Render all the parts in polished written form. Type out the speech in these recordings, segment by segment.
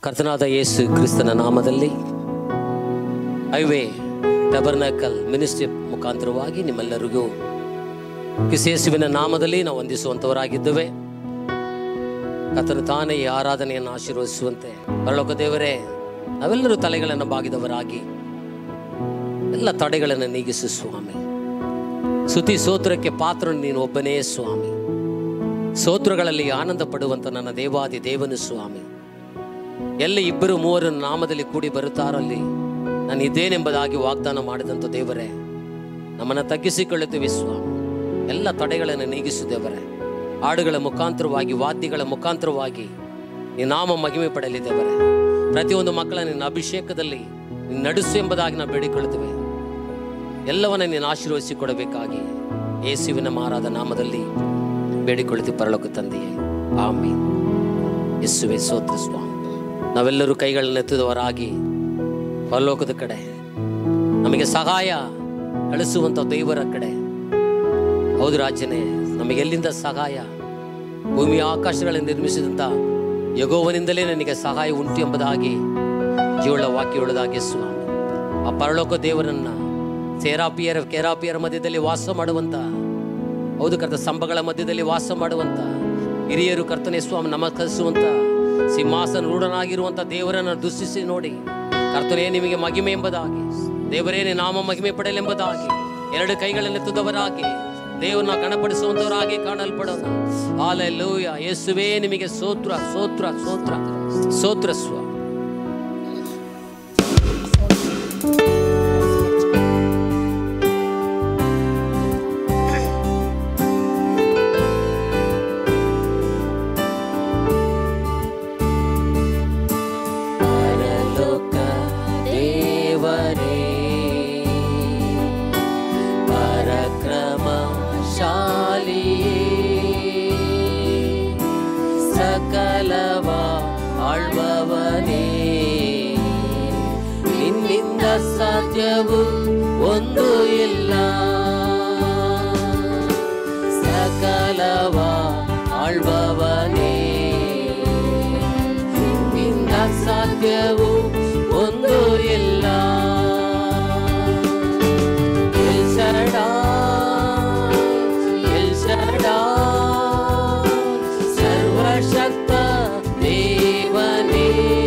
ಕರ್ತನಾದ ಯೇಸು ಕ್ರಿಸ್ತನ ನಾಮದಲ್ಲಿ ಹೈವೇ ಟಬರ್ನಾಕಲ್ ಮಿನಿಸ್ಟ್ರಿ ಮುಖಾಂತರವಾಗಿ ನಿಮ್ಮೆಲ್ಲರಿಗೂ ಯೇಸುವಿನ ನಾಮದಲ್ಲಿ ನಾವು ವಂದಿಸುವಂತವರಾಗಿದ್ದೇವೆ. ಕರ್ತನು ತಾನೇ ಈ ಆರಾಧನೆಯನ್ನು ಆಶೀರ್ವದಿಸುವಂತೆ ಪರಲೋಕ ದೇವರೇ, ನಾವೆಲ್ಲರೂ ತಲೆಗಳನ್ನು ಬಾಗಿದವರಾಗಿ ಎಲ್ಲ ತಡೆಗಳನ್ನು ನೀಗಿಸು ಸ್ವಾಮಿ. ಸ್ತುತಿ ಸ್ತೋತ್ರಕ್ಕೆ ಪಾತ್ರ ನೀನು ಒಬ್ಬನೇ ಸ್ವಾಮಿ. ಸ್ತೋತ್ರಗಳಲ್ಲಿ ಆನಂದ ಪಡುವಂತ ನನ್ನ ದೇವಾದಿ ದೇವನು ಸ್ವಾಮಿ. ಎಲ್ಲಿ ಇಬ್ಬರು ಮೂವರು ನಾಮದಲ್ಲಿ ಕೂಡಿ ಬರುತ್ತಾರಲ್ಲಿ ನಾನು ಇದ್ದೇನೆಂಬುದಾಗಿ ವಾಗ್ದಾನ ಮಾಡಿದಂಥ ದೇವರೇ, ನಮ್ಮನ್ನು ತಗ್ಗಿಸಿಕೊಳ್ಳುತ್ತೇವೆ ಸ್ವಾಮಿ. ಎಲ್ಲ ತಡೆಗಳನ್ನು ನೀಗಿಸು ದೇವರೇ. ಹಾಡುಗಳ ಮುಖಾಂತರವಾಗಿ, ವಾದ್ಯಗಳ ಮುಖಾಂತರವಾಗಿ ಈ ನಾಮ ಮಹಿಮೆ ಪಡೆಯಲಿ ದೇವರೇ. ಪ್ರತಿಯೊಂದು ಮಕ್ಕಳ ನಿನ್ನ ಅಭಿಷೇಕದಲ್ಲಿ ನೀನು ನಡೆಸು ಎಂಬುದಾಗಿ ನಾವು ಬೇಡಿಕೊಳ್ಳುತ್ತೇವೆ. ಎಲ್ಲವನ್ನ ನೀನು ಆಶೀರ್ವದಿಸಿಕೊಡಬೇಕಾಗಿ ಯೇಸುವಿನ ಮಾರಾದ ನಾಮದಲ್ಲಿ ಬೇಡಿಕೊಳ್ಳುತ್ತೀವಿ ಪರಲೋಕ ತಂದೆಯೇ, ಆಮೀನ್. ಯೇಸುವೇ ಸ್ತೋತ್ರ ಸ್ವಾಮಿ. ನಾವೆಲ್ಲರೂ ಕೈಗಳನ್ನು ಎತ್ತಿದವರಾಗಿ ಪರಲೋಕದ ಕಡೆ, ನಮಗೆ ಸಹಾಯ ಕಳಿಸುವಂಥ ದೇವರ ಕಡೆ. ಹೌದು ರಾಜನೇ, ನಮಗೆ ಎಲ್ಲಿಂದ ಸಹಾಯ? ಭೂಮಿ ಆಕಾಶಗಳನ್ನು ನಿರ್ಮಿಸಿದಂಥ ಯೆಹೋವನಿಂದಲೇ ನನಗೆ ಸಹಾಯ ಉಂಟು ಎಂಬುದಾಗಿ ಜೀವಳ ವಾಕ್ಯ ಉಳ್ಳದಾಗಿ ಸ್ವಾಮಿ. ಆ ಪರಲೋಕ ದೇವರನ್ನ ಕೆರಾಪಿಯರ ಮಧ್ಯದಲ್ಲಿ ವಾಸ ಮಾಡುವಂಥ, ಹೌದು ಕರ್ತ, ಸ್ತಂಭಗಳ ಮಧ್ಯದಲ್ಲಿ ವಾಸ ಮಾಡುವಂಥ ಹಿರಿಯರು ಕರ್ತನೇ ಸ್ವಾಮಿ ನಮಸ್ಕರಿಸುವಂಥ ಸಿಂಹಾಸನ ರೂಢನಾಗಿರುವಂಥ ದೇವರನ್ನು ದೃಷ್ಟಿಸಿ ನೋಡಿ, ಕರ್ತನೇ ನಿಮಗೆ ಮಹಿಮೆ ಎಂಬುದಾಗಿ, ದೇವರೇನೇ ನಾಮ ಮಹಿಮೆ ಪಡೆಯಲೆಂಬುದಾಗಿ ಎರಡು ಕೈಗಳನ್ನೆತ್ತುದವರಾಗಿ ದೇವರನ್ನ ಗಣಪಡಿಸುವಂಥವರಾಗಿ ಕಾಣಲ್ಪಡೋಣ. ಹಲ್ಲೆಲೂಯಾ. ಯೇಸುವೇ ನಿಮಗೆ ಸ್ತೋತ್ರ ಸ್ತೋತ್ರ ಸ್ತೋತ್ರ ಸ್ತೋತ್ರ ಸ್ವಾಮಿ. ಸಾಧ್ಯವು ಒಂದು ಇಲ್ಲ, ಸಕಲವ ಆಳ್ಬವನೇ, ನಿನ್ನ ಸಾಧ್ಯವು ಒಂದು ಇಲ್ಲ. ಎಲ್ ಶಡಾಯ್ ಸರ್ವಶಕ್ತ ದೇವನೇ,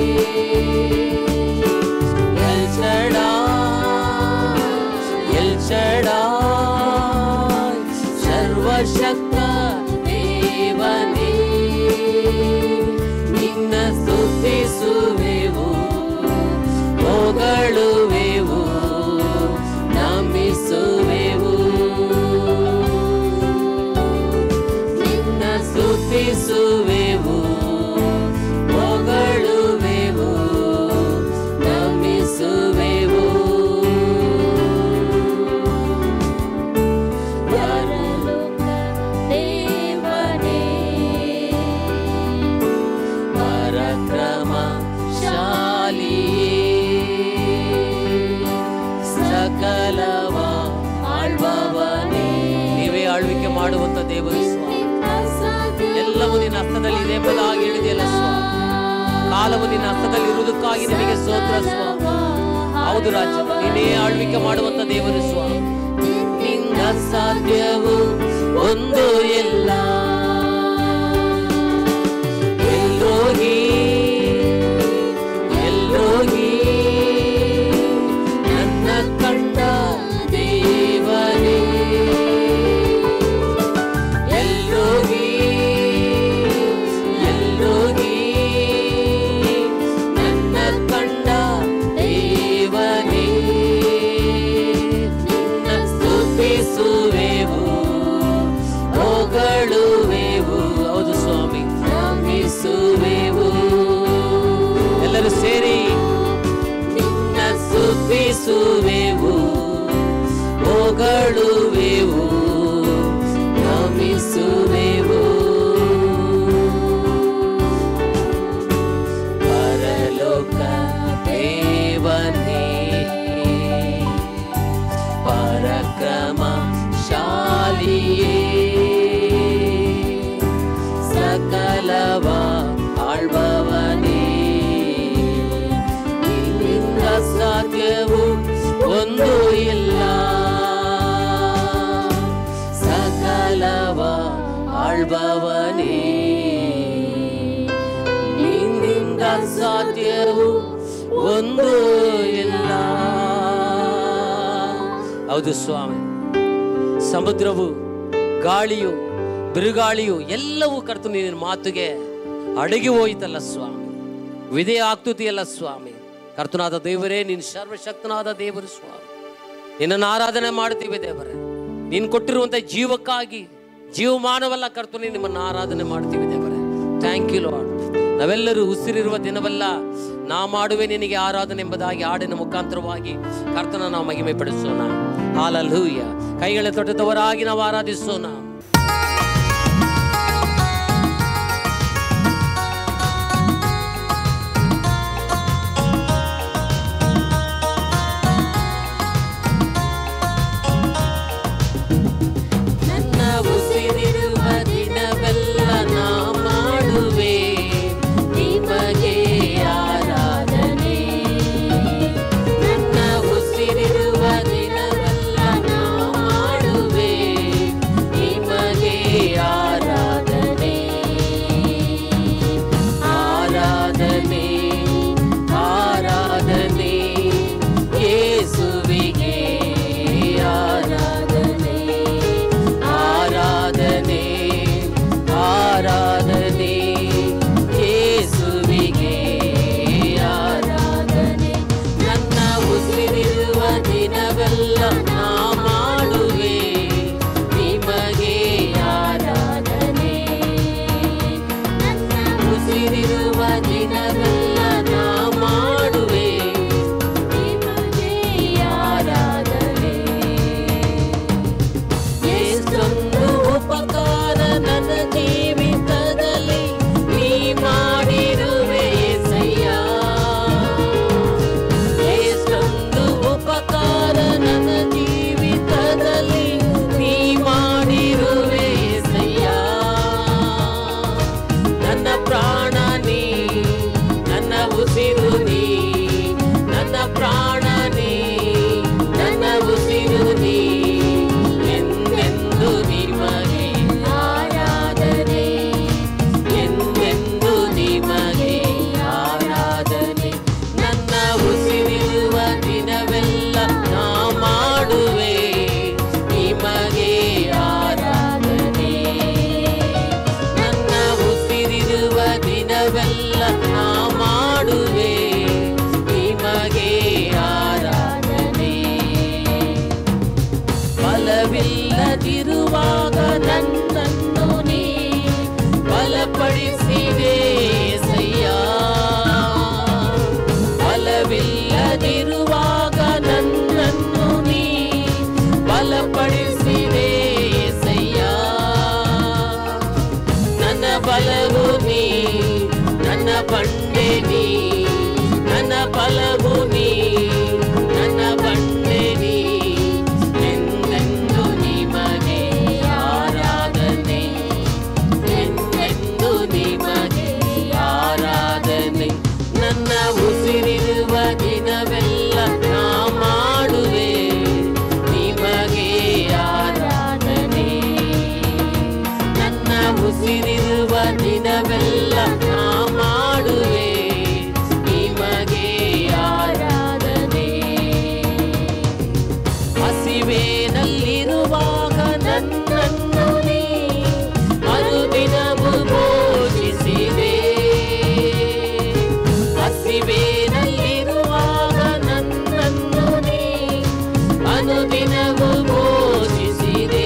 ಸರ್ವಶಕ್ತ ದೇವನೇ, ನಿನ್ನ ಸ್ತುತಿಸುವೆವು, ಹೊಗಳುವೆವು, ನಮಿಸುವೆವು. ನಿನ್ನ ಸ್ತುತಿಸುವೆವು, ಹೊಗಳುವೆವು, ನಮಿಸುವೆವು. ನೀವೇ ಆಳ್ವಿಕೆ ಮಾಡುವಂತ ದೇವರು ಸ್ವಾಮಿ. ಎಲ್ಲವೂ ನಿನ್ನ ಹಸ್ತದಲ್ಲಿ ಇದೆ ಎಂಬುದಾಗಿ ಹೇಳಿದೆಯಲ್ಲ ಸ್ವಾಮಿ. ಕಾಲವು ನಿನ್ನ ಹಸ್ತದಲ್ಲಿ ಇರುವುದಕ್ಕಾಗಿ ನಿಮಗೆ ಸ್ತೋತ್ರ ಸ್ವಾಮಿ. ಹೌದು ರಾಜ, ನೀನೇ ಆಳ್ವಿಕೆ ಮಾಡುವಂತ ದೇವರು ಸ್ವಾಮಿ. ನಿನ್ನ ಸಾಧ್ಯವು ಒಂದು ಇಲ್ಲ, ಎಲ್ಲೋಗಿ ಎಲ್ಲೋಗಿ ನನ್ನ ಕಂಡ ದೇವನೇ, ಎಲ್ಲೋಗಿ ಎಲ್ಲೋಗಿ ನನ್ನ ಕಂಡ ದೇವನೇ, ನಿನ್ನ ಸ್ತುತಿಸುವೆವು, ಹೊಗಳುವೆವು, ಇರುವವನೇ, ನಿನ್ನಿಂದ ಸಾಧ್ಯವು ಒಂದು ಇಲ್ಲ. ಹೌದು ಸ್ವಾಮಿ, ಸಮುದ್ರವು, ಗಾಳಿಯು, ಬಿರುಗಾಳಿಯು ಎಲ್ಲವೂ ಕರ್ತನು ನಿನ್ನ ಮಾತುಗೆ ಅಡಗಿ ಹೋಯ್ತಲ್ಲ ಸ್ವಾಮಿ, ವಿಧೇಯ ಆಗ್ತುತಿಯಲ್ಲ ಸ್ವಾಮಿ. ಕರ್ತನಾದ ದೇವರೇ, ನೀನು ಸರ್ವಶಕ್ತನಾದ ದೇವರು ಸ್ವಾಮಿ. ನಿನ್ನನ್ನು ಆರಾಧನೆ ಮಾಡ್ತೀವಿ ದೇವರೇ. ನೀನು ಕೊಟ್ಟಿರುವಂಥ ಜೀವಕ್ಕಾಗಿ, ಜೀವಮಾನವಲ್ಲ ಕರ್ತನೇ, ನಿಮ್ಮನ್ನು ಆರಾಧನೆ ಮಾಡ್ತೀವಿ ದೇವರೇ. Thank you Lord. ನಾವೆಲ್ಲರೂ ಉಸಿರಿರುವ ದಿನವೆಲ್ಲ ನಾ ಮಾಡುವೆ ನಿನಗೆ ಆರಾಧನೆ ಎಂಬುದಾಗಿ ಹಾಡಿನ ಮುಖಾಂತರವಾಗಿ ಕರ್ತನ ನಾವು ಮಹಿಮೆ ಪಡಿಸೋಣ. ಹಾಲೆಲೂಯಾ. ಕೈಗಳ ತೊಟ್ಟದವರಾಗಿ ನಾವು ಆರಾಧಿಸೋಣ. ಬಲವಿಲ್ಲದಿರುವಾಗ ನನ್ನನ್ನು ನೀ ಬಲಪಡಿಸಿದೆ ಸಯ್ಯ. ಬಲವಿಲ್ಲದಿರುವಾಗ ನನ್ನನ್ನು ನೀ ಬಲಪಡಿಸಿದೆ ಸಯ್ಯ. ನನ್ನ ಬಲವು ನೀ, ನನ್ನ ಬಂಡೆ ನೀ, ನನ್ನ ಬಲವು ನೀ, ನನ್ನ ಬಂಡೆ ನೀ. ಎಂದೆಂದು ನಿಮಗೆ ಆರಾಧನೆ, ಎಂದೆಂದು ನಿಮಗೆ ಆರಾಧನೆ. ನನ್ನ ಉಸಿರಿರುವ ದಿನವೆಲ್ಲ ನಾ ಮಾಡುವೆ ನಿಮಗೆ ಆರಾಧನೆ. ನನ್ನ ಉಸಿರಿರುವ ದಿನವೆಲ್ಲ ನಾ ಮಾಡುವೆ ನಿಮಗೆ ಆರಾಧನೆ. ಹಸಿವೇನಲ್ಲಿರುವಾಗ ನನ್ನನ್ನು ನೀ ಅನುದಿನವೂ ಪೋಷಿಸಿದೆ. ಹಸಿವೇನಲ್ಲಿರುವಾಗ ನನ್ನನ್ನು ನೀ ಅನುದಿನವೂ ಪೋಷಿಸಿದೆ.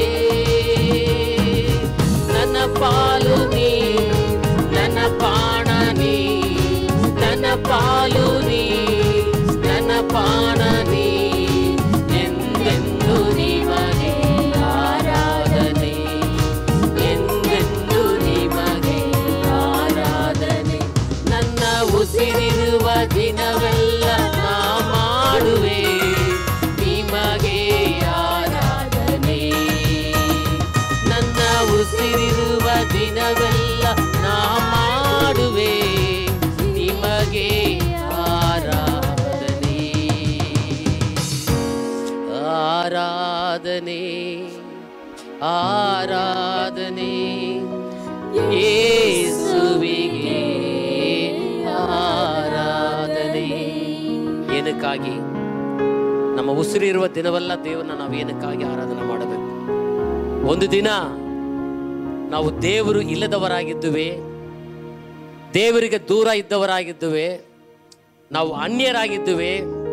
ನನ್ನ ಪಾಲು ನೀ, ನನ್ನ ಪ್ರಾಣ ನೀ, ನನ್ನ ಪಾಲು ನೀ, ನನ್ನ ಪ್ರಾಣ ನೀ. ಎಂದೆಂದು ನಿಮಗೆ ಆರಾಧನೆ, ಎಂದೆಂದು ನಿಮಗೆ ಆರಾಧನೆ. ನನ್ನ ಉಸಿರಿರುವ ದಿನವೆಲ್ಲ ನಾ ಮಾಡುವೆ ನಿಮಗೆ ಆರಾಧನೆ. ನನ್ನ ಉಸಿರಿರುವ ದಿನವೆಲ್ಲ ನಾ ಮಾಡುವೆ ನಿಮಗೆ ಆರಾಧನೆ. ಆರಾಧನೆ, ಆರಾಧನೆ, ಯೇಸುವಿಗೆ ಆರಾಧನೆ. ಏನಕ್ಕಾಗಿ? ನಮ್ಮ ಉಸಿರಿರುವ ದಿನವೆಲ್ಲ ದೇವರನ್ನ ನಾವು ಏನಕ್ಕಾಗಿ ಆರಾಧನೆ ಮಾಡಬೇಕು? ಒಂದು ದಿನ ನಾವು ದೇವರು ಇಲ್ಲದವರಾಗಿದ್ದುವೆ, ದೇವರಿಗೆ ದೂರ ಇದ್ದವರಾಗಿದ್ದುವೆ, ನಾವು ಅನ್ಯರಾಗಿದ್ದುವೆ,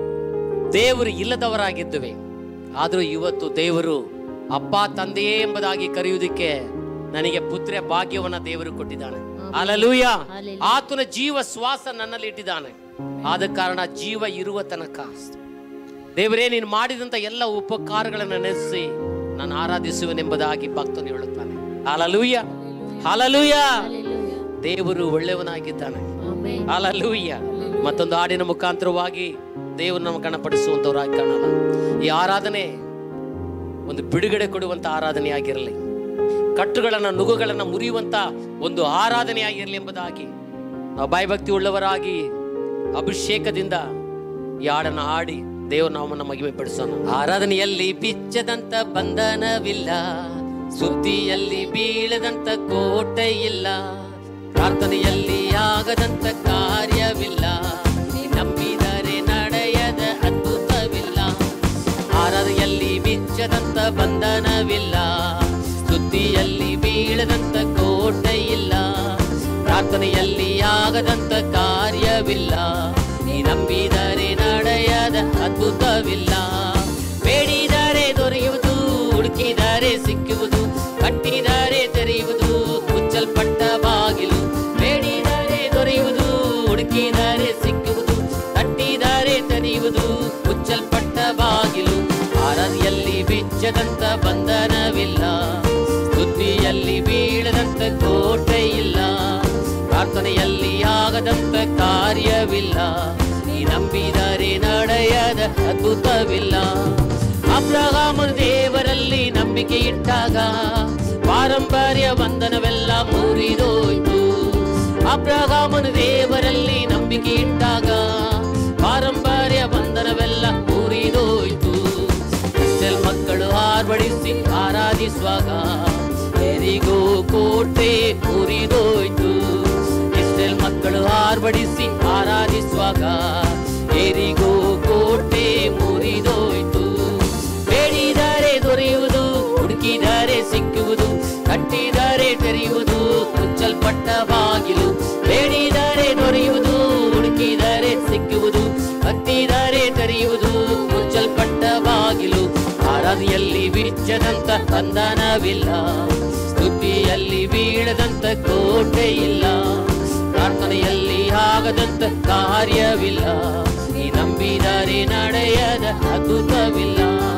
ದೇವರು ಇಲ್ಲದವರಾಗಿದ್ದುವೆ. ಆದರೂ ಇವತ್ತು ದೇವರು ಅಪ್ಪ ತಂದೆಯೇ ಎಂಬುದಾಗಿ ಕರೆಯುವುದಕ್ಕೆ ನನಗೆ ಪುತ್ರ ಭಾಗ್ಯವನ್ನ ದೇವರು ಕೊಟ್ಟಿದ್ದಾನೆ. ಹಲ್ಲೆಲೂಯಾ. ಆತನ ಜೀವ ಶ್ವಾಸ ನನ್ನಲ್ಲಿ ಇಟ್ಟಿದ್ದಾನೆ. ಆದ ಕಾರಣ ಜೀವ ಇರುವ ತನಕ ದೇವರೇ ನೀನು ಮಾಡಿದಂತ ಎಲ್ಲ ಉಪಕಾರಗಳನ್ನು ನೆನೆಸಿ ನಾನು ಆರಾಧಿಸುವೆನೆಂಬುದಾಗಿ ಭಕ್ತನು ಹೇಳುತ್ತಾನೆ. Hallelujah, hallelujah. ದೇವರು ಒಳ್ಳೆಯವನಾಗಿದ್ದಾನೆ. ಹಲ್ಲೆಲೂಯಾ. ಮತ್ತೊಂದು ಹಾಡಿನ ಮುಖಾಂತರವಾಗಿ ದೇವರು ನಮ್ಮ ಗಣಪಡಿಸುವಂತವರಾಗಿ ಕಾಣಲ್ಲ. ಈ ಆರಾಧನೆ ಒಂದು ಬಿಡುಗಡೆ ಕೊಡುವಂತ ಆರಾಧನೆ ಆಗಿರಲಿ, ಕಟ್ಟುಗಳನ್ನ ನುಗುಗಳನ್ನ ಮುರಿಯುವಂತ ಒಂದು ಆರಾಧನೆ ಆಗಿರಲಿ ಎಂಬುದಾಗಿ ನಾವು ಭಯಭಕ್ತಿ ಉಳ್ಳವರಾಗಿ ಅಭಿಷೇಕದಿಂದ ಈ ಹಾಡನ್ನು ಹಾಡಿ ದೇವರು ನಾಮವನ್ನು ಮಹಿಮೆ ಪಡಿಸೋಣ. ಆರಾಧನೆಯಲ್ಲಿ ಬಿಚ್ಚದಂತ ಬಂಧನವಿಲ್ಲ, ಸುದ್ದಿಯಲ್ಲಿ ಬೀಳದಂತ ಕೋಟೆ ಇಲ್ಲ, ಪ್ರಾರ್ಥನೆಯಲ್ಲಿ ಆಗದಂತ ಕಾರ್ಯವಿಲ್ಲ, ನಂಬಿದರೆ ನಡೆಯದ ಅದ್ಭುತವಿಲ್ಲ. ಆರಾಧನೆಯಲ್ಲಿ ಬಿಚ್ಚದಂತ ಬಂಧನವಿಲ್ಲ, ಸುದ್ದಿಯಲ್ಲಿ ಬೀಳದಂತ ಕೋಟೆ ಇಲ್ಲ, ಪ್ರಾರ್ಥನೆಯಲ್ಲಿ ಆಗದಂತ ಕಾರ್ಯವಿಲ್ಲ, ನೀ ನಂಬಿದರೆ ನಡೆಯದ ಅದ್ಭುತವಿಲ್ಲ. ಬೇಡಿದರೆ ದೊರೆಯುವುದು, ಹುಡುಕಿದರೆ ಸಿಕ್ಕುವುದು, ಕಟ್ಟಿದರೆ ತೆರೆಯುವುದು, ಮುಚ್ಚಲ್ಪಟ್ಟ ಬಾಗಿಲು. ಬೇಡಿದರೆ ದೊರೆಯುವುದು, ಹುಡುಕಿದರೆ ಸಿಕ್ಕುವುದು, ಕಟ್ಟಿದರೆ ತೆರೆಯುವುದು, ಮುಚ್ಚಲ್ಪಟ್ಟ ಬಾಗಿಲು. ಆರಾಧನೆಯಲ್ಲಿ ಬಿಚ್ಚದಂತ ಬಂಧನವಿಲ್ಲ, ಸುದ್ದಿಯಲ್ಲಿ ಬೀಳದಂತ ಕೋಟೆ ಇಲ್ಲ, ಪ್ರಾರ್ಥನೆಯಲ್ಲಿ ಆಗದಂತ ಕಾರ್ಯವಿಲ್ಲ, ನೀ ನಂಬಿದರೆ ನಡೆಯದ ಅದ್ಭುತವಿಲ್ಲ. ಅಬ್ರಹಾಮನ ದೇವರಲ್ಲಿ ನಂಬಿಕೆ ಇಟ್ಟಾಗ ಪಾರಂಪರ್ಯ ಬಂಧನವೆಲ್ಲ ಮುರಿದೋಯ್ತು. ಅಬ್ರಹಾಮನ ದೇವರಲ್ಲಿ ನಂಬಿಕೆ ಇಟ್ಟಾಗ ಪಾರಂಪರ್ಯ ಬಂಧನವೆಲ್ಲ ಮುರಿದೋಯ್ತು. ಇಸ್ರೇಲ್ ಮಕ್ಕಳು ಆರ್ಭಡಿಸಿ ಆರಾಧಿಸುವಾಗ ಎರಿಗೋ ಕೋಟೆ ಮುರಿದೋಯ್ತು. ಇಸ್ರೇಲ್ ಮಕ್ಕಳು ಆರ್ಭಡಿಸಿ ಆರಾಧಿಸುವಾಗ ಎರಿಗೋ ಕೋಟೆ ಮುರಿದೋಯ್ತು. ಬೇಡಿದರೆ ದೊರೆಯುವುದು, ಹುಡುಕಿದರೆ ಸಿಕ್ಕುವುದು, ಕಟ್ಟಿದರೆ ತೆರೆಯುವುದು, ಮುಚ್ಚಲ್ಪಟ್ಟ ಬಾಗಿಲು. ಬೇಡಿದರೆ ದೊರೆಯುವುದು, ಹುಡುಕಿದರೆ ಸಿಕ್ಕುವುದು, ಕಟ್ಟಿದರೆ ತೆರೆಯುವುದು, ಮುಚ್ಚಲ್ಪಟ್ಟ ಬಾಗಿಲು. ಆರಾಧನೆಯಲ್ಲಿ ಬಿಚ್ಚದಂತ ಬಂಧನವಿಲ್ಲ, ಸ್ತುತಿಯಲ್ಲಿ ಬೀಳದಂತ ಕೋಟೆ ಇಲ್ಲ, ಪ್ರಾರ್ಥನೆಯಲ್ಲಿ ಆಗದಂತ ಕಾರ್ಯವಿಲ್ಲ, ನೀ ನಂಬಿದರೆ ನಡೆಯದ ಅದ್ಭುತವಿಲ್ಲ.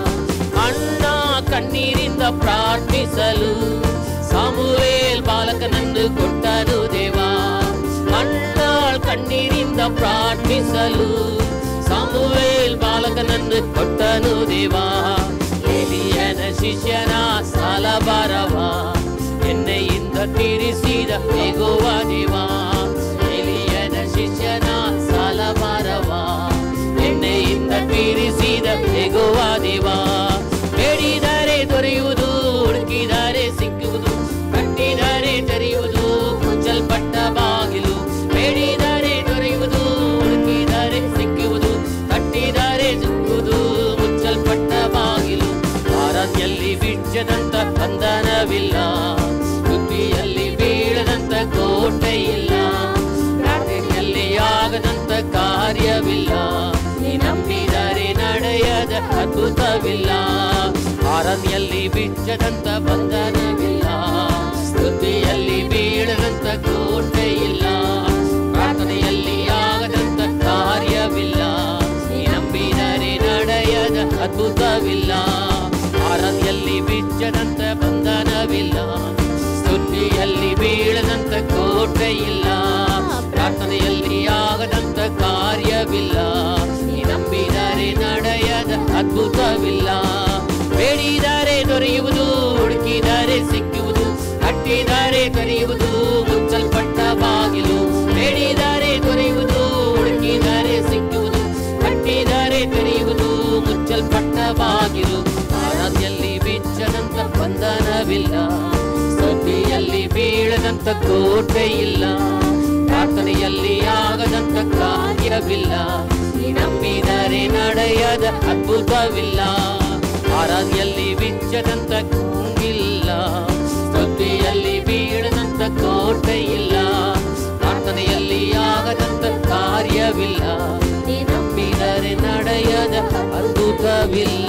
ಅಣ್ಣ ಕಣ್ಣೀರಿಂದ ಪ್ರಾರ್ಥಿಸಲು ಸಾಮುವೇಲ್ ಬಾಲಕನನ್ನು ಕೊಟ್ಟನು ದೇವಾ. ಅಣ್ಣ ಕಣ್ಣೀರಿಂದ ಪ್ರಾರ್ಥಿಸಲು ಸಾಮುವೇಲ್ ಬಾಲಕನನ್ನು ಕೊಟ್ಟನು ದೇವಾ. ಎಲಿಯನ ಶಿಷ್ಯನ ಸಾಲ ಬಾರವ ಎಣ್ಣೆಯಿಂದ ತೀರಿಸಿದ ಯೆಹೋವ ದೇವಾ. ಎಲಿಯನ ಶಿಷ್ಯನ ಸಾಲ ಬಾರವ ಎಣ್ಣೆಯಿಂದ ತೀರಿಸಿದ ಯೆಹೋವ ದೇವಾ. ಬೇಡಿದರೆ ದೊರೆಯುವುದು, ಹುಡುಕಿದರೆ ಸಿಕ್ಕುವುದು, ಕಟ್ಟಿದರೆ ತೆರೆಯುವುದು, ಮುಚ್ಚಲ್ಪಟ್ಟ ಬಾಗಿಲು. ಬೇಡಿದರೆ ದೊರೆಯುವುದು, ಹುಡುಕಿದರೆ ಸಿಕ್ಕುವುದು, ಕಟ್ಟಿದರೆ ಸಿಕ್ಕುವುದು, ಮುಚ್ಚಲ್ಪಟ್ಟ ಬಾಗಿಲು. ಆರಾಧನೆಯಲ್ಲಿ ಬಿಚ್ಚದಂತ ಬಂಧನವಿಲ್ಲ, ಸ್ತುತಿಯಲ್ಲಿ ಬೀಳದಂತ ಕೋಟೆ ಇಲ್ಲ, ಪ್ರಾರ್ಥನೆಯಲ್ಲಿ ಆಗದಂತ ಕಾರ್ಯವಿಲ್ಲ, ನೀ ನಂಬಿದರೆ ನಡೆಯದ ಅದ್ಭುತವಿಲ್ಲ. ಆರಾಧನೆಯಲ್ಲಿ ಬಿಚ್ಚದಂತ ಬಂಧನವಿಲ್ಲ, ಸ್ತುತಿಯಲ್ಲಿ ಬೀಳದಂತ ಕೋಟೆ ಇಲ್ಲ, ಪ್ರಾರ್ಥನೆಯಲ್ಲಿ ಆಗದಂತ ಕಾರ್ಯವಿಲ್ಲ, ನೀ ನಂಬಿದರೆ ನಡೆಯದ ಅದ್ಭುತವಿಲ್ಲ. ಆರಾಧನೆಯಲ್ಲಿ ಬಿಚ್ಚದಂತ ಬಂಧನವಿಲ್ಲ, ಸ್ತುತಿಯಲ್ಲಿ ಬೀಳದಂತ ಕೋಟೆ ಇಲ್ಲ, ಪ್ರಾರ್ಥನೆಯಲ್ಲಿ ಆಗದಂತ ಕಾರ್ಯವಿಲ್ಲ, ನೀ ನಂಬಿದರೆ ನಡೆಯದ ಅದ್ಭುತವಿಲ್ಲ. ಬೇಡಿದರೆ ದೊರೆಯುವುದು, ಹುಡುಕಿದರೆ ಸಿಕ್ಕುವುದು, ಕಟ್ಟಿದರೆ ತೆರೆಯುವುದು, ಮುಚ್ಚಲ್ಪಟ್ಟ ಬಾಗಿಲು. ಬೇಡಿದರೆ ದೊರೆಯುವುದು, ಹುಡುಕಿದರೆ ಸಿಕ್ಕುವುದು, ಕಟ್ಟಿದರೆ ತೆರೆಯುವುದು, ಮುಚ್ಚಲ್ಪಟ್ಟ ಬಾಗಿಲು. ಆರಾಧನೆಯಲ್ಲಿ ಬಿಚ್ಚದಂತ ಬಂಧನವಿಲ್ಲ, ಸ್ತುತಿಯಲ್ಲಿ ಬೀಳದ ಆಗದಂತ ಕೋಟೆ ಇಲ್ಲ, ಪ್ರಾರ್ಥನೆಯಲ್ಲಿ ಆಗದಂತ ಕಾರ್ಯವಿಲ್ಲ, ನಂಬಿದರೆ ನಡೆಯದ ಅದ್ಭುತವಿಲ್ಲ, ಆರಾಧನೆಯಲ್ಲಿ ಬಿಚ್ಚದಂತ ಇಲ್ಲ, ಸ್ತುತಿಯಲ್ಲಿ ಬೀಳದಂತ ಕೋಟೆ ಇಲ್ಲ, ಪ್ರಾರ್ಥನೆಯಲ್ಲಿ ಆಗದಂತ ಕಾರ್ಯವಿಲ್ಲ, ನಂಬಿದರೆ ನಡೆಯದ ಅದ್ಭುತವಿಲ್ಲ.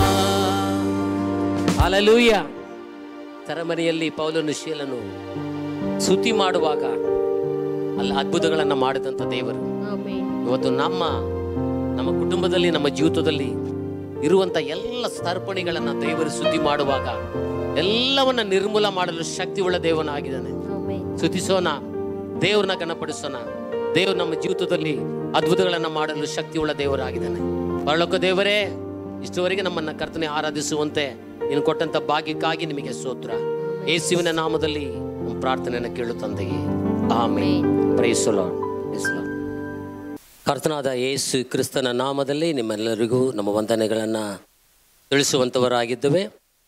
ಹಲ್ಲೆಲೂಯ. ಸೆರೆಮನೆಯಲ್ಲಿ ಪೌಲನು ಶೀಲನು ಸ್ತುತಿ ಮಾಡುವಾಗ ಅಲ್ಲಿ ಅದ್ಭುತಗಳನ್ನು ಮಾಡಿದಂಥ ದೇವರು ಇವತ್ತು ನಮ್ಮ ಕುಟುಂಬದಲ್ಲಿ, ನಮ್ಮ ಜೀವಿತದಲ್ಲಿ ಇರುವಂತ ಎಲ್ಲ ಸರಪಣಿಗಳನ್ನು ದೇವರು ಸ್ತುತಿ ಮಾಡುವಾಗ ಎಲ್ಲವನ್ನ ನಿರ್ಮೂಲ ಮಾಡಲು ಶಕ್ತಿ ಉಳ್ಳ ದೇವನಾಗಿದ್ದಾನೆ. ಸ್ತುತಿಸೋಣ, ದೇವ್ರನ್ನ ಗಣಪಡಿಸೋಣ. ದೇವರು ನಮ್ಮ ಜೀವಿತದಲ್ಲಿ ಅದ್ಭುತಗಳನ್ನು ಮಾಡಲು ಶಕ್ತಿ ಉಳ್ಳ ದೇವರಾಗಿದ್ದಾನೆ. ಪರಲೋಕ ದೇವರೇ, ಇಷ್ಟುವರೆಗೆ ನಮ್ಮನ್ನ ಕರ್ತನೆ ಆರಾಧಿಸುವಂತೆ ನೀನು ಕೊಟ್ಟಂತ ಭಾಗ್ಯಕ್ಕಾಗಿ ನಿಮಗೆ ಸ್ತೋತ್ರ. ಯೇಸುವಿನ ನಾಮದಲ್ಲಿ ನಮ್ಮ ಪ್ರಾರ್ಥನೆಯನ್ನು ಕೇಳು ತಂದೆಯೇ, ಆಮೆನ್. Price the lord. ಕರ್ತನಾದ ಯೇಸು ಕ್ರಿಸ್ತನ ನಾಮದಲ್ಲಿ ನಿಮ್ಮೆಲ್ಲರಿಗೂ ನಮ್ಮ ವಂದನೆಗಳನ್ನು ತಿಳಿಸುವಂಥವರಾಗಿದ್ದೇವೆ.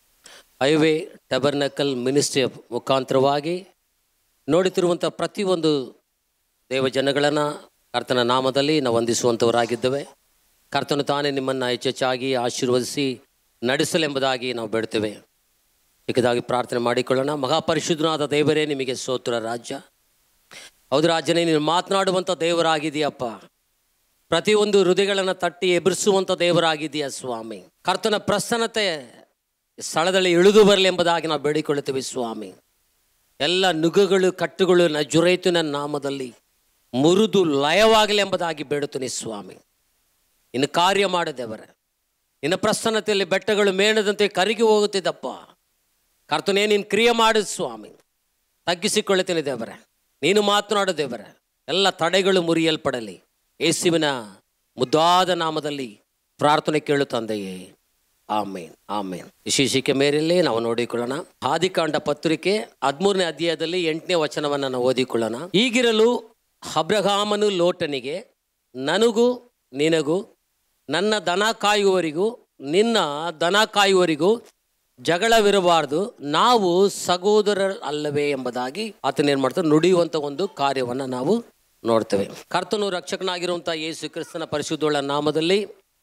ಹೈವೇ ಟಬರ್ನಕಲ್ ಮಿನಿಸ್ಟ್ರಿ ಮುಖಾಂತರವಾಗಿ ನೋಡುತ್ತಿರುವಂಥ ಪ್ರತಿಯೊಂದು ದೇವಜನಗಳನ್ನು ಕರ್ತನ ನಾಮದಲ್ಲಿ ನಾವು ವಂದಿಸುವಂಥವರಾಗಿದ್ದೇವೆ. ಕರ್ತನು ತಾನೇ ನಿಮ್ಮನ್ನು ಹೆಚ್ಚೆಚ್ಚಾಗಿ ಆಶೀರ್ವದಿಸಿ ನಡೆಸಲೆಂಬುದಾಗಿ ನಾವು ಬೇಡ್ತೇವೆ. ಚಿಕ್ಕದಾಗಿ ಪ್ರಾರ್ಥನೆ ಮಾಡಿಕೊಳ್ಳೋಣ. ಮಹಾಪರಿಶುದ್ಧನಾದ ದೇವರೇ, ನಿಮಗೆ ಸ್ತೋತ್ರ ರಾಜ್ಯ. ಹೌದು ರಾಜನೇ, ನೀನು ಮಾತನಾಡುವಂಥ ದೇವರಾಗಿದೆಯಪ್ಪ. ಪ್ರತಿಯೊಂದು ಹೃದಯಗಳನ್ನು ತಟ್ಟಿ ಎದುರಿಸುವಂಥ ದೇವರಾಗಿದೆಯಾ ಸ್ವಾಮಿ. ಕರ್ತನ ಪ್ರಸನ್ನತೆ ಸ್ಥಳದಲ್ಲಿ ಇಳಿದು ಬರಲಿ ಎಂಬುದಾಗಿ ನಾವು ಬೇಡಿಕೊಳ್ಳುತ್ತೇವೆ ಸ್ವಾಮಿ. ಎಲ್ಲ ನುಗ್ಗುಗಳು, ಕಟ್ಟುಗಳು ನಜರೇತಿನ ನಾಮದಲ್ಲಿ ಮುರಿದು ಲಯವಾಗಲಿ ಎಂಬುದಾಗಿ ಬೇಡುತ್ತೇನೆ ಸ್ವಾಮಿ. ಇನ್ನು ಕಾರ್ಯ ಮಾಡಿದೆವರ ನಿನ್ನ ಪ್ರಸನ್ನತೆಯಲ್ಲಿ ಬೆಟ್ಟಗಳು ಮೇಣದಂತೆ ಕರಗಿ ಹೋಗುತ್ತಿದ್ದಪ್ಪ. ಕರ್ತನೇ, ನೀನು ಕ್ರಿಯೆ ಮಾಡಿದ ಸ್ವಾಮಿ. ತಗ್ಗಿಸಿಕೊಳ್ಳುತ್ತೇನೆ ದೇವರೇ, ನೀನು ಮಾತನಾಡು ದೇವರೇ. ಎಲ್ಲ ತಡೆಗಳು ಮುರಿಯಲ್ಪಡಲಿ. ಯೇಸುವಿನ ಮುದ್ದಾದ ನಾಮದಲ್ಲಿ ಪ್ರಾರ್ಥನೆ ಕೇಳು ತಂದೆಯೇ, ಆಮೇನ್, ಆಮೇನ್. ವಿಶೇಷಕ್ಕೆ ಮೇರೆಯಲ್ಲಿ ನಾವು ನೋಡಿಕೊಳ್ಳೋಣ. ಆದಿಕಾಂಡ ಪತ್ರಿಕೆ 13ನೇ ಅಧ್ಯಾಯದಲ್ಲಿ 8ನೇ ವಚನವನ್ನು ನಾವು ಓದಿಕೊಳ್ಳೋಣ. ಹೀಗಿರಲು ಅಬ್ರಹಾಮನು ಲೋಟನಿಗೆ, ನನಗೂ ನಿನಗೂ ನನ್ನ ದನ ಕಾಯುವವರಿಗೂ ನಿನ್ನ ದನ ಕಾಯುವವರಿಗೂ ಜಗಳವಿರಬಾರ್ದು, ನಾವು ಸಹೋದರರಲ್ಲವೇ ಎಂಬುದಾಗಿ ಆತನೇನು ಮಾಡ್ತಾರೆ ನುಡಿಯುವಂಥ ಒಂದು ಕಾರ್ಯವನ್ನು ನಾವು ನೋಡ್ತೇವೆ. ಕರ್ತನು ರಕ್ಷಕನಾಗಿರುವಂಥ ಯೇಸು ಕ್ರಿಸ್ತನ ಪರಿಶುದ್ಧಳ ನಾಮದಲ್ಲಿ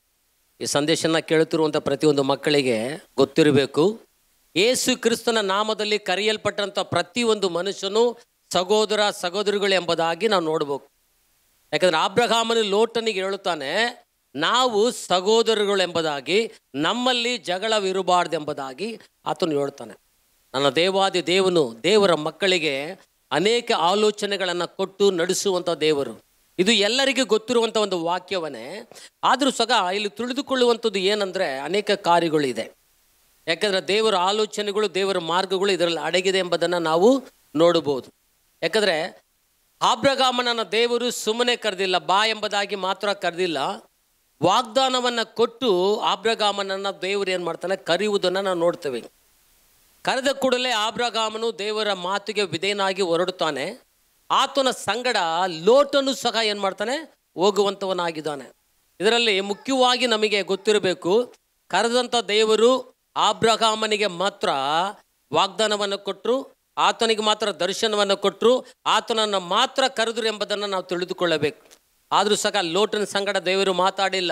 ಈ ಸಂದೇಶನ ಕೇಳುತ್ತಿರುವಂಥ ಪ್ರತಿಯೊಂದು ಮಕ್ಕಳಿಗೆ ಗೊತ್ತಿರಬೇಕು, ಯೇಸು ಕ್ರಿಸ್ತನ ನಾಮದಲ್ಲಿ ಕರೆಯಲ್ಪಟ್ಟಂಥ ಪ್ರತಿಯೊಂದು ಮನುಷ್ಯನು ಸಹೋದರ ಸಹೋದರಿಗಳು ಎಂಬುದಾಗಿ ನಾವು ನೋಡ್ಬೇಕು. ಯಾಕಂದರೆ ಅಬ್ರಹಾಮನು ಲೋಟನಿಗೆ ಹೇಳುತ್ತಾನೆ, ನಾವು ಸಹೋದರಗಳು ಎಂಬುದಾಗಿ, ನಮ್ಮಲ್ಲಿ ಜಗಳವಿರಬಾರ್ದು ಎಂಬುದಾಗಿ ಆತನು ಹೇಳ್ತಾನೆ. ನನ್ನ ದೇವಾದಿ ದೇವನು ದೇವರ ಮಕ್ಕಳಿಗೆ ಅನೇಕ ಆಲೋಚನೆಗಳನ್ನು ಕೊಟ್ಟು ನಡೆಸುವಂಥ ದೇವರು. ಇದು ಎಲ್ಲರಿಗೂ ಗೊತ್ತಿರುವಂಥ ಒಂದು ವಾಕ್ಯವನ್ನೇ. ಆದರೂ ಸಹ ಇಲ್ಲಿ ತಿಳಿದುಕೊಳ್ಳುವಂಥದ್ದು ಏನಂದರೆ ಅನೇಕ ಕಾರ್ಯಗಳಿದೆ. ಯಾಕಂದರೆ ದೇವರ ಆಲೋಚನೆಗಳು, ದೇವರ ಮಾರ್ಗಗಳು ಇದರಲ್ಲಿ ಅಡಗಿದೆ ಎಂಬುದನ್ನು ನಾವು ನೋಡಬಹುದು. ಯಾಕಂದರೆ ಅಬ್ರಹಾಮನನ್ನ ದೇವರು ಸುಮ್ಮನೆ ಕರೆದಿಲ್ಲ, ಬಾ ಎಂಬುದಾಗಿ ಮಾತ್ರ ಕರೆದಿಲ್ಲ. ವಾಗ್ದಾನವನ್ನು ಕೊಟ್ಟು ಅಬ್ರಹಾಮನನ್ನ ದೇವರು ಏನು ಮಾಡ್ತಾನೆ, ಕರೆಯುವುದನ್ನು ನಾವು ನೋಡ್ತೇವೆ. ಕರೆದ ಕೂಡಲೇ ಅಬ್ರಹಾಮನು ದೇವರ ಮಾತಿಗೆ ವಿಧೇಯನಾಗಿ ಹೊರಡುತ್ತಾನೆ. ಆತನ ಸಂಗಡ ಲೋಟನು ಸಹ ಏನು ಮಾಡ್ತಾನೆ, ಹೋಗುವಂಥವನಾಗಿದ್ದಾನೆ. ಇದರಲ್ಲಿ ಮುಖ್ಯವಾಗಿ ನಮಗೆ ಗೊತ್ತಿರಬೇಕು, ಕರೆದಂಥ ದೇವರು ಅಬ್ರಹಾಮನಿಗೆ ಮಾತ್ರ ವಾಗ್ದಾನವನ್ನು ಕೊಟ್ಟರು, ಆತನಿಗೆ ಮಾತ್ರ ದರ್ಶನವನ್ನು ಕೊಟ್ಟರು, ಆತನನ್ನು ಮಾತ್ರ ಕರೆದರು ಎಂಬುದನ್ನು ನಾವು ತಿಳಿದುಕೊಳ್ಳಬೇಕು. ಆದರೂ ಸಹ ಲೋಟನ ಸಂಗಡ ದೇವರು ಮಾತಾಡಿಲ್ಲ,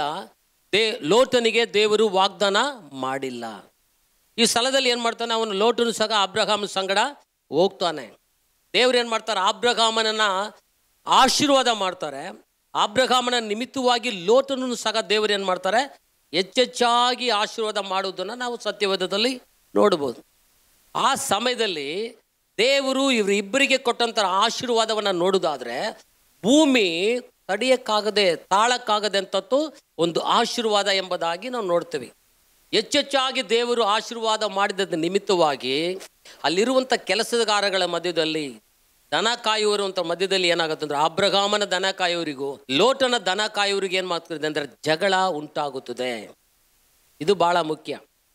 ಲೋಟನಿಗೆ ದೇವರು ವಾಗ್ದಾನ ಮಾಡಿಲ್ಲ. ಈ ಸ್ಥಳದಲ್ಲಿ ಏನು ಮಾಡ್ತಾನೆ, ಅವನು ಲೋಟನು ಸಹ ಅಬ್ರಹಾಮನ ಸಂಗಡ ಹೋಗ್ತಾನೆ. ದೇವರು ಏನು ಮಾಡ್ತಾರೆ, ಅಬ್ರಹಾಮನನ್ನ ಆಶೀರ್ವಾದ ಮಾಡ್ತಾರೆ. ಅಬ್ರಹಾಮನ ನಿಮಿತ್ತವಾಗಿ ಲೋಟನನ್ನು ಸಹ ದೇವರು ಏನು ಮಾಡ್ತಾರೆ, ಹೆಚ್ಚೆಚ್ಚಾಗಿ ಆಶೀರ್ವಾದ ಮಾಡುವುದನ್ನು ನಾವು ಸತ್ಯವೇದದಲ್ಲಿ ನೋಡ್ಬೋದು. ಆ ಸಮಯದಲ್ಲಿ ದೇವರು ಇವರಿಬ್ಬರಿಗೆ ಕೊಟ್ಟಂಥ ಆಶೀರ್ವಾದವನ್ನು ನೋಡೋದಾದರೆ ಭೂಮಿ ತಡೆಯಕ್ಕಾಗದೆ ತಾಳಕ್ಕಾಗದೆ ಅಂತದ್ದು ಒಂದು ಆಶೀರ್ವಾದ ಎಂಬುದಾಗಿ ನಾವು ನೋಡ್ತೀವಿ. ಹೆಚ್ಚೆಚ್ಚಾಗಿ ದೇವರು ಆಶೀರ್ವಾದ ಮಾಡಿದ ನಿಮಿತ್ತವಾಗಿ ಅಲ್ಲಿರುವಂಥ ಕೆಲಸಗಾರಗಳ ಮಧ್ಯದಲ್ಲಿ, ದನ ಕಾಯುವರು ಅಂತ ಮಧ್ಯದಲ್ಲಿ ಏನಾಗುತ್ತೆ ಅಂದರೆ ಅಬ್ರಹಾಮನ ದನ ಕಾಯುವರಿಗೂ ಲೋಟನ ದನ ಕಾಯುವರಿಗೆ ಏನು ಮಾಡ್ತದೆ ಅಂದರೆ ಜಗಳ ಉಂಟಾಗುತ್ತದೆ. ಇದು ಭಾಳ ಮುಖ್ಯ.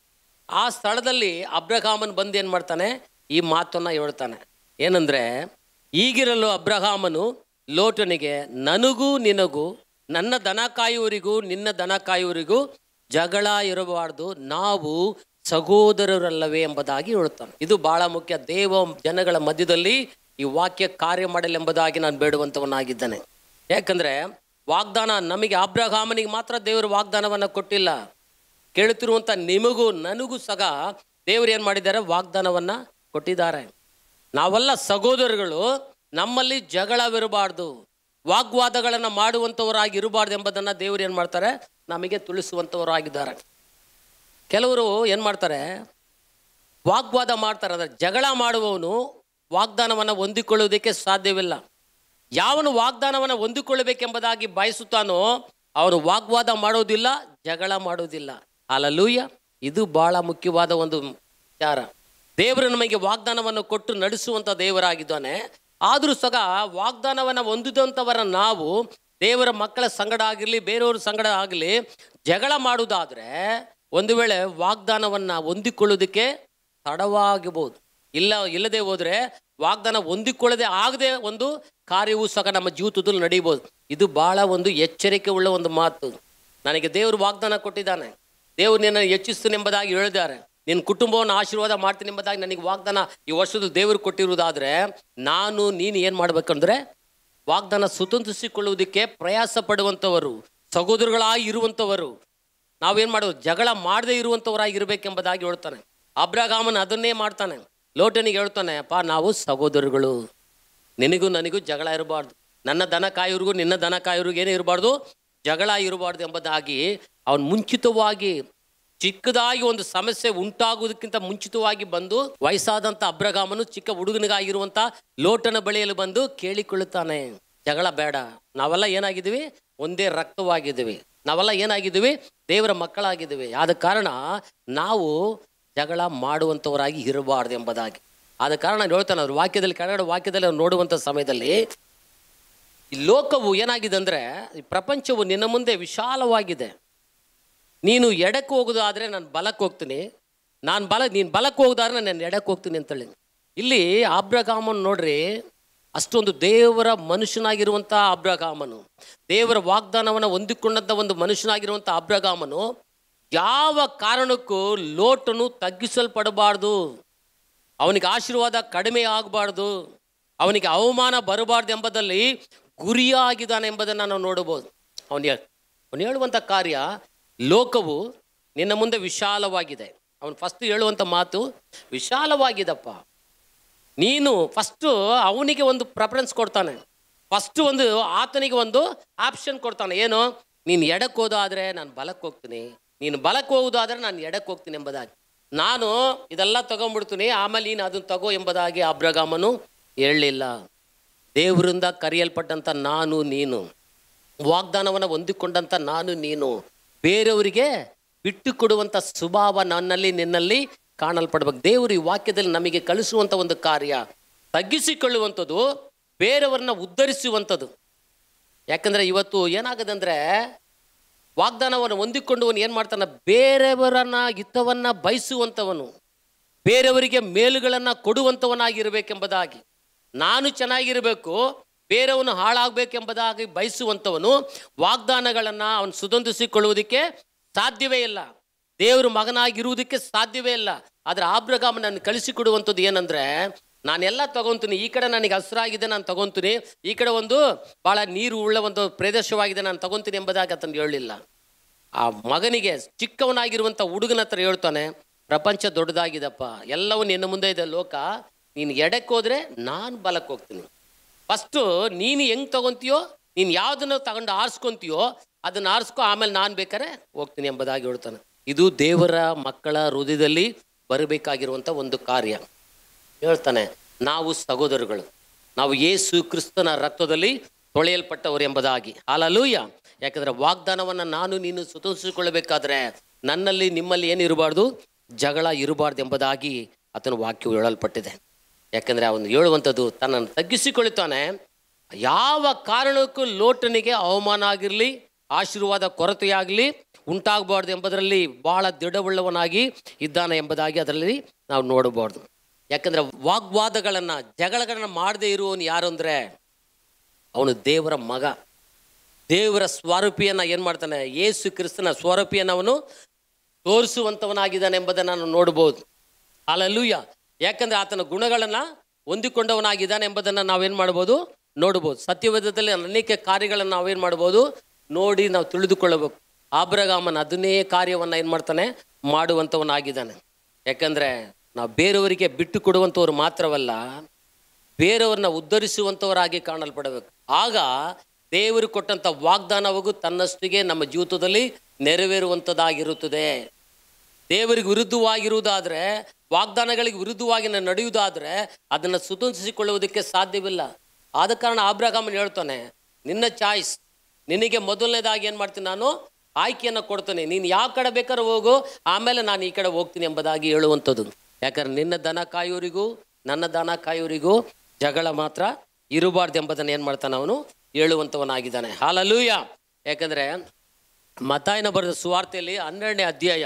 ಆ ಸ್ಥಳದಲ್ಲಿ ಅಬ್ರಹಾಮನ್ ಬಂದು ಏನು ಮಾಡ್ತಾನೆ, ಈ ಮಾತನ್ನು ಹೇಳ್ತಾನೆ. ಏನಂದರೆ, ಈಗಿರಲು ಅಬ್ರಹಾಮನು ಲೋಟನಿಗೆ, ನನಗೂ ನಿನಗೂ ನನ್ನ ದನ ಕಾಯುವರಿಗೂ ನಿನ್ನ ದನ ಕಾಯುವರಿಗೂ ಜಗಳ ಇರಬಾರ್ದು, ನಾವು ಸಹೋದರರಲ್ಲವೇ ಎಂಬುದಾಗಿ ಹೇಳ್ತಾನೆ. ಇದು ಬಹಳ ಮುಖ್ಯ. ದೇವ ಜನಗಳ ಮಧ್ಯದಲ್ಲಿ ಈ ವಾಕ್ಯ ಕಾರ್ಯ ಮಾಡಲೆಂಬುದಾಗಿ ನಾನು ಬೇಡುವಂಥವನಾಗಿದ್ದೇನೆ. ಯಾಕಂದರೆ ವಾಗ್ದಾನ ನಮಗೆ ಅಬ್ರಹಾಮನಿಗೆ ಮಾತ್ರ ದೇವರು ವಾಗ್ದಾನವನ್ನು ಕೊಟ್ಟಿಲ್ಲ. ಕೇಳುತ್ತಿರುವಂಥ ನಿಮಗೂ ನನಗೂ ಸಹ ದೇವರು ಏನು ಮಾಡಿದ್ದಾರೆ, ವಾಗ್ದಾನವನ್ನು ಕೊಟ್ಟಿದ್ದಾರೆ. ನಾವೆಲ್ಲ ಸಹೋದರಗಳು, ನಮ್ಮಲ್ಲಿ ಜಗಳವಿರಬಾರ್ದು, ವಾಗ್ವಾದಗಳನ್ನು ಮಾಡುವಂಥವರಾಗಿ ಇರಬಾರ್ದು ಎಂಬುದನ್ನು ದೇವರು ಏನು ಮಾಡ್ತಾರೆ, ನಮಗೆ ತಿಳಿಸುವಂಥವರಾಗಿದ್ದಾರೆ. ಕೆಲವರು ಏನು ಮಾಡ್ತಾರೆ, ವಾಗ್ವಾದ ಮಾಡ್ತಾರೆ. ಅಂದರೆ ಜಗಳ ಮಾಡುವವನು ವಾಗ್ದಾನವನ್ನು ಹೊಂದಿಕೊಳ್ಳುವುದಕ್ಕೆ ಸಾಧ್ಯವಿಲ್ಲ. ಯಾವನು ವಾಗ್ದಾನವನ್ನು ಹೊಂದಿಕೊಳ್ಳಬೇಕೆಂಬುದಾಗಿ ಬಯಸುತ್ತಾನೋ ಅವನು ವಾಗ್ವಾದ ಮಾಡೋದಿಲ್ಲ, ಜಗಳ ಮಾಡೋದಿಲ್ಲ. ಹಲ್ಲೆಲೂಯಾ. ಇದು ಬಹಳ ಮುಖ್ಯವಾದ ಒಂದು ವಿಚಾರ. ದೇವರು ನಮಗೆ ವಾಗ್ದಾನವನ್ನು ಕೊಟ್ಟು ನಡೆಸುವಂಥ ದೇವರಾಗಿದ್ದಾನೆ. ಆದರೂ ಸಹ ವಾಗ್ದಾನವನ್ನು ಹೊಂದಿದಂಥವರ ನಾವು ದೇವರ ಮಕ್ಕಳ ಸಂಗಡ ಆಗಿರಲಿ, ಬೇರೆಯವ್ರ ಸಂಗಡ ಆಗಲಿ ಜಗಳ ಮಾಡುವುದಾದರೆ ಒಂದು ವೇಳೆ ವಾಗ್ದಾನವನ್ನು ಹೊಂದಿಕೊಳ್ಳೋದಕ್ಕೆ ತಡವಾಗಬಹುದು. ಇಲ್ಲದೆ ಹೋದರೆ ವಾಗ್ದಾನ ಹೊಂದಿಕೊಳ್ಳದೆ ಆಗದೆ ಒಂದು ಕಾರ್ಯವೂ ಸಹ ನಮ್ಮ ಜೀವಿತದಲ್ಲಿ ನಡೀಬೋದು. ಇದು ಭಾಳ ಒಂದು ಎಚ್ಚರಿಕೆ ಉಳ್ಳ ಒಂದು ಮಾತು. ನನಗೆ ದೇವರು ವಾಗ್ದಾನ ಕೊಟ್ಟಿದ್ದಾನೆ, ದೇವರು ನಿನ್ನನ್ನು ಹೆಚ್ಚಿಸ್ತೀನಿ ಎಂಬುದಾಗಿ ಹೇಳಿದ್ದಾರೆ, ನಿನ್ನ ಕುಟುಂಬವನ್ನು ಆಶೀರ್ವಾದ ಮಾಡ್ತೀನಿ ಎಂಬುದಾಗಿ ನನಗೆ ವಾಗ್ದಾನ ಈ ವರ್ಷದ ದೇವರು ಕೊಟ್ಟಿರುವುದಾದರೆ ನೀನು ಏನು ಮಾಡಬೇಕಂದ್ರೆ ವಾಗ್ದಾನ ಸ್ವತಂತ್ರಿಸಿಕೊಳ್ಳುವುದಕ್ಕೆ ಪ್ರಯಾಸ ಪಡುವಂಥವರು, ಸಹೋದರಗಳಾಗಿ ಇರುವಂಥವರು, ನಾವೇನು ಮಾಡೋದು, ಜಗಳ ಮಾಡದೇ ಇರುವಂಥವರಾಗಿ ಇರಬೇಕೆಂಬುದಾಗಿ ಹೇಳ್ತಾನೆ. ಅಬ್ರಹಾಮನ ಅದನ್ನೇ ಮಾಡ್ತಾನೆ. ಲೋಟನಿಗೆ ಹೇಳ್ತಾನೆ, ಅಪ್ಪ ನಾವು ಸಹೋದರಗಳು, ನಿನಗೂ ನನಗೂ ಜಗಳ ಇರಬಾರ್ದು, ನನ್ನ ದನ ಕಾಯೋರಿಗೂ ನಿನ್ನ ದನ ಕಾಯೋರಿಗೂ ಏನೇ ಇರಬಾರ್ದು, ಜಗಳ ಇರಬಾರ್ದು ಎಂಬುದಾಗಿ ಅವನು ಮುಂಚಿತವಾಗಿ ಚಿಕ್ಕದಾಗಿ ಒಂದು ಸಮಸ್ಯೆ ಉಂಟಾಗುವುದಕ್ಕಿಂತ ಮುಂಚಿತವಾಗಿ ಬಂದು ವಯಸ್ಸಾದಂಥ ಅಬ್ರಹಾಮನು ಚಿಕ್ಕ ಹುಡುಗನಿಗಾಗಿರುವಂಥ ಲೋಟನ ಬಳಿಯಲ್ಲಿ ಬಂದು ಕೇಳಿಕೊಳ್ಳುತ್ತಾನೆ, ಜಗಳ ಬೇಡ, ನಾವೆಲ್ಲ ಏನಾಗಿದ್ದೀವಿ, ಒಂದೇ ರಕ್ತವಾಗಿದ್ದೀವಿ, ನಾವೆಲ್ಲ ಏನಾಗಿದ್ದೀವಿ, ದೇವರ ಮಕ್ಕಳಾಗಿದ್ದೀವಿ. ಆದ ಕಾರಣ ನಾವು ಜಗಳ ಮಾಡುವಂಥವರಾಗಿ ಇರಬಾರ್ದು ಎಂಬುದಾಗಿ. ಆದ ಕಾರಣ ನಾನು ಹೇಳ್ತಾನೆ, ಅವ್ರ ವಾಕ್ಯದಲ್ಲಿ, ಕನ್ನಡ ವಾಕ್ಯದಲ್ಲಿ ಅವ್ರು ನೋಡುವಂಥ ಸಮಯದಲ್ಲಿ ಈ ಲೋಕವು ಏನಾಗಿದೆ ಅಂದರೆ, ಈ ಪ್ರಪಂಚವು ನಿನ್ನ ಮುಂದೆ ವಿಶಾಲವಾಗಿದೆ. ನೀನು ಎಡಕ್ಕೆ ಹೋಗೋದಾದರೆ ನಾನು ಬಲಕ್ಕೆ ಹೋಗ್ತೀನಿ, ನೀನು ಬಲಕ್ಕೆ ಹೋಗೋದಾದ್ರೆ ನಾನು ಎಡಕ್ಕೆ ಹೋಗ್ತೀನಿ ಅಂತೇಳಿ. ಇಲ್ಲಿ ಅಬ್ರಹಾಮನು ನೋಡ್ರಿ, ಅಷ್ಟೊಂದು ದೇವರ ಮನುಷ್ಯನಾಗಿರುವಂಥ ಅಬ್ರಹಾಮನು, ದೇವರ ವಾಗ್ದಾನವನ್ನು ಹೊಂದಿಕೊಂಡಂಥ ಒಂದು ಮನುಷ್ಯನಾಗಿರುವಂಥ ಅಬ್ರಹಾಮನು ಯಾವ ಕಾರಣಕ್ಕೂ ಲೋಟನು ತಗ್ಗಿಸಲ್ಪಡಬಾರ್ದು, ಅವನಿಗೆ ಆಶೀರ್ವಾದ ಕಡಿಮೆ ಆಗಬಾರ್ದು, ಅವನಿಗೆ ಅವಮಾನ ಬರಬಾರ್ದು ಎಂಬುದರಲ್ಲಿ ಗುರಿಯಾಗಿದ್ದಾನೆ ಎಂಬುದನ್ನು ನಾವು ನೋಡಬಹುದು. ಅವನು ಹೇಳುವಂಥ ಕಾರ್ಯ, ಲೋಕವು ನಿನ್ನ ಮುಂದೆ ವಿಶಾಲವಾಗಿದೆ. ಅವನು ಫಸ್ಟ್ ಹೇಳುವಂಥ ಮಾತು ವಿಶಾಲವಾಗಿದಪ್ಪ. ನೀನು ಫಸ್ಟು ಅವನಿಗೆ ಒಂದು ಪ್ರೆಫರೆನ್ಸ್ ಕೊಡ್ತಾನೆ, ಫಸ್ಟು ಒಂದು ಆತನಿಗೆ ಒಂದು ಆಪ್ಷನ್ ಕೊಡ್ತಾನೆ. ಏನು, ನೀನು ಎಡಕ್ಕೆ ಹೋದಾದರೆ ನಾನು ಬಲಕ್ಕೆ ಹೋಗ್ತೀನಿ, ನೀನು ಬಲಕ್ಕೆ ಹೋಗೋದಾದರೆ ನಾನು ಎಡಕ್ಕೆ ಹೋಗ್ತೀನಿ ಎಂಬುದಾಗಿ. ನಾನು ಇದೆಲ್ಲ ತಗೊಂಡ್ಬಿಡ್ತೀನಿ, ಆಮೇಲೆ ನೀನು ಅದನ್ನು ತಗೋ ಎಂಬುದಾಗಿ ಅಬ್ರಹಾಮನು ಹೇಳಲಿಲ್ಲ. ದೇವರಿಂದ ಕರೆಯಲ್ಪಟ್ಟಂಥ ನಾನು ನೀನು, ವಾಗ್ದಾನವನ್ನು ಹೊಂದಿಕೊಂಡಂಥ ನಾನು ನೀನು, ಬೇರೆಯವರಿಗೆ ಬಿಟ್ಟು ಕೊಡುವಂಥ ಸ್ವಭಾವ ನನ್ನಲ್ಲಿ ನಿನ್ನಲ್ಲಿ ಕಾಣಲ್ಪಡ್ಬೇಕು. ದೇವರು ಈ ವಾಕ್ಯದಲ್ಲಿ ನಮಗೆ ಕಳಿಸುವಂಥ ಒಂದು ಕಾರ್ಯ ತಗ್ಗಿಸಿಕೊಳ್ಳುವಂಥದ್ದು, ಬೇರೆಯವ್ರನ್ನ ಉದ್ಧರಿಸುವಂಥದ್ದು. ಯಾಕಂದರೆ ಇವತ್ತು ಏನಾಗದೆ ಅಂದರೆ, ವಾಗ್ದಾನವನ್ನು ಹೊಂದಿಕೊಂಡವನು ಏನು ಮಾಡ್ತಾನೆ, ಬೇರೆಯವರನ್ನ ಹಿತವನ್ನು ಬಯಸುವಂಥವನು, ಬೇರೆಯವರಿಗೆ ಮೇಲುಗಳನ್ನು ಕೊಡುವಂಥವನಾಗಿರಬೇಕೆಂಬುದಾಗಿ, ನಾನು ಚೆನ್ನಾಗಿರಬೇಕು, ಬೇರೆಯವನು ಹಾಳಾಗಬೇಕೆಂಬುದಾಗಿ ಬಯಸುವಂಥವನು ವಾಗ್ದಾನಗಳನ್ನು ಅವನು ಸುಧಂದಿಸಿಕೊಳ್ಳುವುದಕ್ಕೆ ಸಾಧ್ಯವೇ ಇಲ್ಲ, ದೇವರು ಮಗನಾಗಿರುವುದಕ್ಕೆ ಸಾಧ್ಯವೇ ಇಲ್ಲ. ಆದರೆ ಅಬ್ರಹಾಮನನ್ನು ಕಳಿಸಿಕೊಡುವಂಥದ್ದು ಏನಂದರೆ, ನಾನೆಲ್ಲ ತಗೊತೀನಿ, ಈ ಕಡೆ ನನಗೆ ಹಸಿರಾಗಿದೆ ನಾನು ತಗೊತೀನಿ, ಈ ಕಡೆ ಒಂದು ಭಾಳ ನೀರು ಉಳ್ಳ ಒಂದು ಪ್ರದೇಶವಾಗಿದೆ ನಾನು ತಗೊತೀನಿ ಎಂಬುದಾಗಿ ಆತನಿಗೆ ಹೇಳಲಿಲ್ಲ. ಆ ಮಗನಿಗೆ, ಚಿಕ್ಕವನಾಗಿರುವಂಥ ಹುಡುಗನ ಹತ್ರ ಹೇಳ್ತಾನೆ, ಪ್ರಪಂಚ ದೊಡ್ಡದಾಗಿದಪ್ಪ, ಎಲ್ಲವೂ ನಿನ್ನ ಮುಂದೆ ಇದೆ ಲೋಕ, ನೀನು ಎಡಕ್ಕೆ ಹೋದರೆ ನಾನು ಬಲಕ್ಕೆ ಹೋಗ್ತೀನಿ, ಫಸ್ಟು ನೀನು ಹೆಂಗೆ ತಗೊತೀಯೋ, ನೀನು ಯಾವುದನ್ನು ತಗೊಂಡು ಆರಿಸ್ಕೊತೀಯೋ ಅದನ್ನು ಆರಿಸ್ಕೊ, ಆಮೇಲೆ ನಾನು ಬೇಕಾದ್ರೆ ಹೋಗ್ತೀನಿ ಎಂಬುದಾಗಿ ಹೇಳ್ತಾನೆ. ಇದು ದೇವರ ಮಕ್ಕಳ ಹೃದಯದಲ್ಲಿ ಬರಬೇಕಾಗಿರುವಂಥ ಒಂದು ಕಾರ್ಯ. ಹೇಳ್ತಾನೆ, ನಾವು ಸಹೋದರಗಳು, ನಾವು ಯೇಸು ಕ್ರಿಸ್ತನ ರಕ್ತದಲ್ಲಿ ತೊಳೆಯಲ್ಪಟ್ಟವರು ಎಂಬುದಾಗಿ. ಹಲ್ಲೆಲೂಯಾ. ಯಾಕಂದರೆ ವಾಗ್ದಾನವನ್ನು ನಾನು ನೀನು ಸ್ವತಂತ್ರಿಸಿಕೊಳ್ಳಬೇಕಾದ್ರೆ ನನ್ನಲ್ಲಿ ನಿಮ್ಮಲ್ಲಿ ಏನಿರಬಾರ್ದು, ಜಗಳ ಇರಬಾರ್ದು ಎಂಬುದಾಗಿ ಆತನ ವಾಕ್ಯವು ಹೇಳಲ್ಪಟ್ಟಿದೆ. ಯಾಕಂದರೆ ಅವನು ಹೇಳುವಂಥದ್ದು, ತನ್ನನ್ನು ತಗ್ಗಿಸಿಕೊಳ್ಳುತ್ತಾನೆ, ಯಾವ ಕಾರಣಕ್ಕೂ ಲೋಟನಿಗೆ ಅವಮಾನ ಆಗಿರಲಿ, ಆಶೀರ್ವಾದ ಕೊರತೆಯಾಗಲಿ ಉಂಟಾಗಬಾರ್ದು ಎಂಬುದರಲ್ಲಿ ಭಾಳ ದೃಢವುಳ್ಳವನಾಗಿ ಇದ್ದಾನೆ ಎಂಬುದಾಗಿ ಅದರಲ್ಲಿ ನಾವು ನೋಡಬಾರ್ದು. ಯಾಕಂದರೆ ವಾಗ್ವಾದಗಳನ್ನು, ಜಗಳಗಳನ್ನು ಮಾಡದೇ ಇರುವವನು ಯಾರು ಅಂದರೆ, ಅವನು ದೇವರ ಮಗ, ದೇವರ ಸ್ವರೂಪಿಯನ್ನು ಏನು ಮಾಡ್ತಾನೆ, ಯೇಸು ಕ್ರಿಸ್ತನ ಸ್ವರೂಪಿಯನ್ನು ಅವನು ತೋರಿಸುವಂಥವನಾಗಿದ್ದಾನೆ ಎಂಬುದನ್ನು ನಾವು ನೋಡ್ಬೋದು. ಹಲ್ಲೆಲೂಯಾ. ಯಾಕಂದರೆ ಆತನ ಗುಣಗಳನ್ನು ಹೊಂದಿಕೊಂಡವನಾಗಿದ್ದಾನೆ ಎಂಬುದನ್ನು ನಾವೇನು ಮಾಡ್ಬೋದು, ನೋಡ್ಬೋದು. ಸತ್ಯವೇದದಲ್ಲಿ ಅನೇಕ ಕಾರ್ಯಗಳನ್ನು ನಾವೇನು ಮಾಡ್ಬೋದು, ನೋಡಿ ನಾವು ತಿಳಿದುಕೊಳ್ಳಬೇಕು. ಅಬ್ರಹಾಮನ ಅದನ್ನೇ ಕಾರ್ಯವನ್ನು ಏನು ಮಾಡ್ತಾನೆ, ಮಾಡುವಂಥವನಾಗಿದ್ದಾನೆ. ಯಾಕಂದರೆ ನಾವು ಬೇರೆಯವರಿಗೆ ಬಿಟ್ಟು ಕೊಡುವಂಥವ್ರು ಮಾತ್ರವಲ್ಲ, ಬೇರೆಯವ್ರನ್ನ ಉದ್ಧರಿಸುವಂಥವರಾಗಿ ಕಾಣಲ್ಪಡಬೇಕು. ಆಗ ದೇವರು ಕೊಟ್ಟಂಥ ವಾಗ್ದಾನವಾಗೂ ತನ್ನಷ್ಟಿಗೆ ನಮ್ಮ ಜೀವಿತದಲ್ಲಿ ನೆರವೇರುವಂಥದ್ದಾಗಿರುತ್ತದೆ. ದೇವರಿಗೆ ವಿರುದ್ಧವಾಗಿರುವುದಾದರೆ, ವಾಗ್ದಾನಗಳಿಗೆ ವಿರುದ್ಧವಾಗಿ ನಡೆಯುವುದಾದರೆ ಅದನ್ನು ಸುಧಾರಿಸಿಕೊಳ್ಳುವುದಕ್ಕೆ ಸಾಧ್ಯವಿಲ್ಲ. ಆದ ಕಾರಣ ಅಬ್ರಹಾಮನು ಹೇಳ್ತಾನೆ, ನಿನ್ನ ಚಾಯ್ಸ್, ನಿನಗೆ ಮೊದಲನೇದಾಗಿ ಏನು ಮಾಡ್ತೀನಿ, ನಾನು ಆಯ್ಕೆಯನ್ನು ಕೊಡ್ತೇನೆ, ನೀನು ಯಾವ ಕಡೆ ಬೇಕಾದ್ರೂ ಹೋಗು, ಆಮೇಲೆ ನಾನು ಈ ಕಡೆ ಹೋಗ್ತೀನಿ ಎಂಬುದಾಗಿ ಹೇಳುವಂಥದ್ದು. ಯಾಕಂದ್ರೆ ನಿನ್ನ ದನ ಕಾಯೋರಿಗೂ ನನ್ನ ದನ ಕಾಯೋರಿಗೂ ಜಗಳ ಮಾತ್ರ ಇರಬಾರ್ದು ಎಂಬುದನ್ನು ಏನು ಮಾಡ್ತಾನೆ, ಅವನು ಹೇಳುವಂಥವನಾಗಿದ್ದಾನೆ. ಹಲ್ಲೆಲೂಯಾ. ಯಾಕಂದರೆ ಮತ್ತಾಯನ ಬರೆದ ಸುವಾರ್ತೆಯಲ್ಲಿ 12ನೇ ಅಧ್ಯಾಯ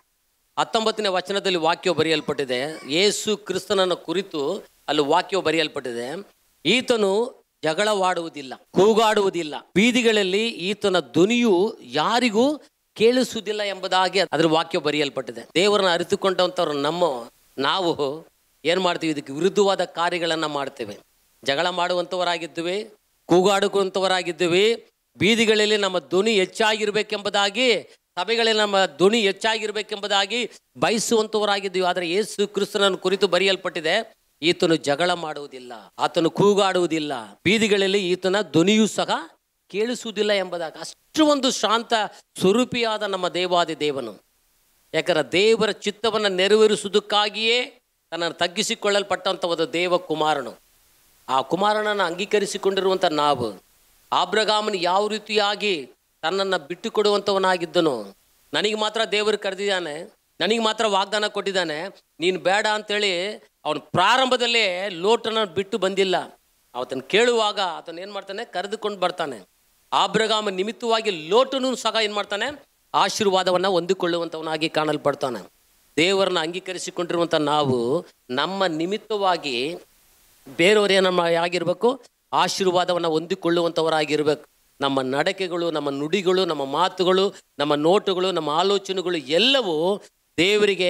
19ನೇ ವಚನದಲ್ಲಿ ವಾಕ್ಯವು ಬರೆಯಲ್ಪಟ್ಟಿದೆ. ಯೇಸು ಕ್ರಿಸ್ತನನ್ನು ಕುರಿತು ಅಲ್ಲಿ ವಾಕ್ಯವು ಬರೆಯಲ್ಪಟ್ಟಿದೆ. ಈತನು ಜಗಳವಾಡುವುದಿಲ್ಲ, ಕೂಗಾಡುವುದಿಲ್ಲ, ಬೀದಿಗಳಲ್ಲಿ ಈತನ ಧ್ವನಿಯು ಯಾರಿಗೂ ಕೇಳಿಸುವುದಿಲ್ಲ ಎಂಬುದಾಗಿ ಅದರ ವಾಕ್ಯ ಬರೆಯಲ್ಪಟ್ಟಿದೆ. ದೇವರನ್ನ ಅರಿತುಕೊಂಡಂಥವ್ರು ನಾವು ಏನು ಮಾಡ್ತೀವಿ, ಇದಕ್ಕೆ ವಿರುದ್ಧವಾದ ಕಾರ್ಯಗಳನ್ನು ಮಾಡ್ತೇವೆ. ಜಗಳ ಮಾಡುವಂಥವರಾಗಿದ್ದೀವಿ, ಕೂಗಾಡುವಂಥವರಾಗಿದ್ದೀವಿ, ಬೀದಿಗಳಲ್ಲಿ ನಮ್ಮ ಧ್ವನಿ ಹೆಚ್ಚಾಗಿರ್ಬೇಕೆಂಬುದಾಗಿ, ಸಭೆಗಳಲ್ಲಿ ನಮ್ಮ ಧ್ವನಿ ಹೆಚ್ಚಾಗಿರ್ಬೇಕೆಂಬುದಾಗಿ ಬಯಸುವಂಥವರಾಗಿದ್ದೀವಿ. ಆದರೆ ಯೇಸು ಕ್ರಿಸ್ತನನ್ನು ಕುರಿತು ಬರೆಯಲ್ಪಟ್ಟಿದೆ, ಈತನು ಜಗಳ ಮಾಡುವುದಿಲ್ಲ, ಆತನು ಕೂಗಾಡುವುದಿಲ್ಲ, ಬೀದಿಗಳಲ್ಲಿ ಈತನ ಧ್ವನಿಯೂ ಸಹ ಕೇಳಿಸುವುದಿಲ್ಲ ಎಂಬುದಾಗಿ. ಅಷ್ಟು ಒಂದು ಶಾಂತ ಸ್ವರೂಪಿಯಾದ ನಮ್ಮ ದೇವಾದಿ ದೇವನು. ಯಾಕಂದರೆ ದೇವರ ಚಿತ್ತವನ್ನು ನೆರವೇರಿಸುವುದಕ್ಕಾಗಿಯೇ ತನ್ನನ್ನು ತಗ್ಗಿಸಿಕೊಳ್ಳಲ್ಪಟ್ಟಂಥ ಒಂದು ದೇವ ಕುಮಾರನು. ಆ ಕುಮಾರನನ್ನು ಅಂಗೀಕರಿಸಿಕೊಂಡಿರುವಂಥ ನಾವು, ಅಬ್ರಹಾಮನು ಯಾವ ರೀತಿಯಾಗಿ ತನ್ನನ್ನು ಬಿಟ್ಟು ಕೊಡುವಂಥವನಾಗಿದ್ದನು. ನನಗೆ ಮಾತ್ರ ದೇವರು ಕರೆದಿದ್ದಾನೆ, ನನಗೆ ಮಾತ್ರ ವಾಗ್ದಾನ ಕೊಟ್ಟಿದ್ದಾನೆ, ನೀನು ಬೇಡ ಅಂತೇಳಿ ಅವನು ಪ್ರಾರಂಭದಲ್ಲೇ ಲೋಟನ ಬಿಟ್ಟು ಬಂದಿಲ್ಲ. ಅವತನ್ನು ಕೇಳುವಾಗ ಆತನು ಏನು ಮಾಡ್ತಾನೆ, ಕರೆದುಕೊಂಡು ಬರ್ತಾನೆ. ಅಬ್ರಹಾಮ ನಿಮಿತ್ತವಾಗಿ ಲೋಟನು ಸಹ ಏನು ಮಾಡ್ತಾನೆ, ಆಶೀರ್ವಾದವನ್ನು ಹೊಂದಿಕೊಳ್ಳುವಂಥವನಾಗಿ ಕಾಣಲ್ಪಡ್ತಾನೆ. ದೇವರನ್ನ ಅಂಗೀಕರಿಸಿಕೊಂಡಿರುವಂಥ ನಾವು ನಮ್ಮ ನಿಮಿತ್ತವಾಗಿ ಬೇರೆಯವರೇನಮ್ಮ ಆಗಿರಬೇಕು, ಆಶೀರ್ವಾದವನ್ನು ಹೊಂದಿಕೊಳ್ಳುವಂಥವರಾಗಿರ್ಬೇಕು. ನಮ್ಮ ನಡಕೆಗಳು, ನಮ್ಮ ನುಡಿಗಳು, ನಮ್ಮ ಮಾತುಗಳು, ನಮ್ಮ ನೋಟಗಳು, ನಮ್ಮ ಆಲೋಚನೆಗಳು ಎಲ್ಲವೂ ದೇವರಿಗೆ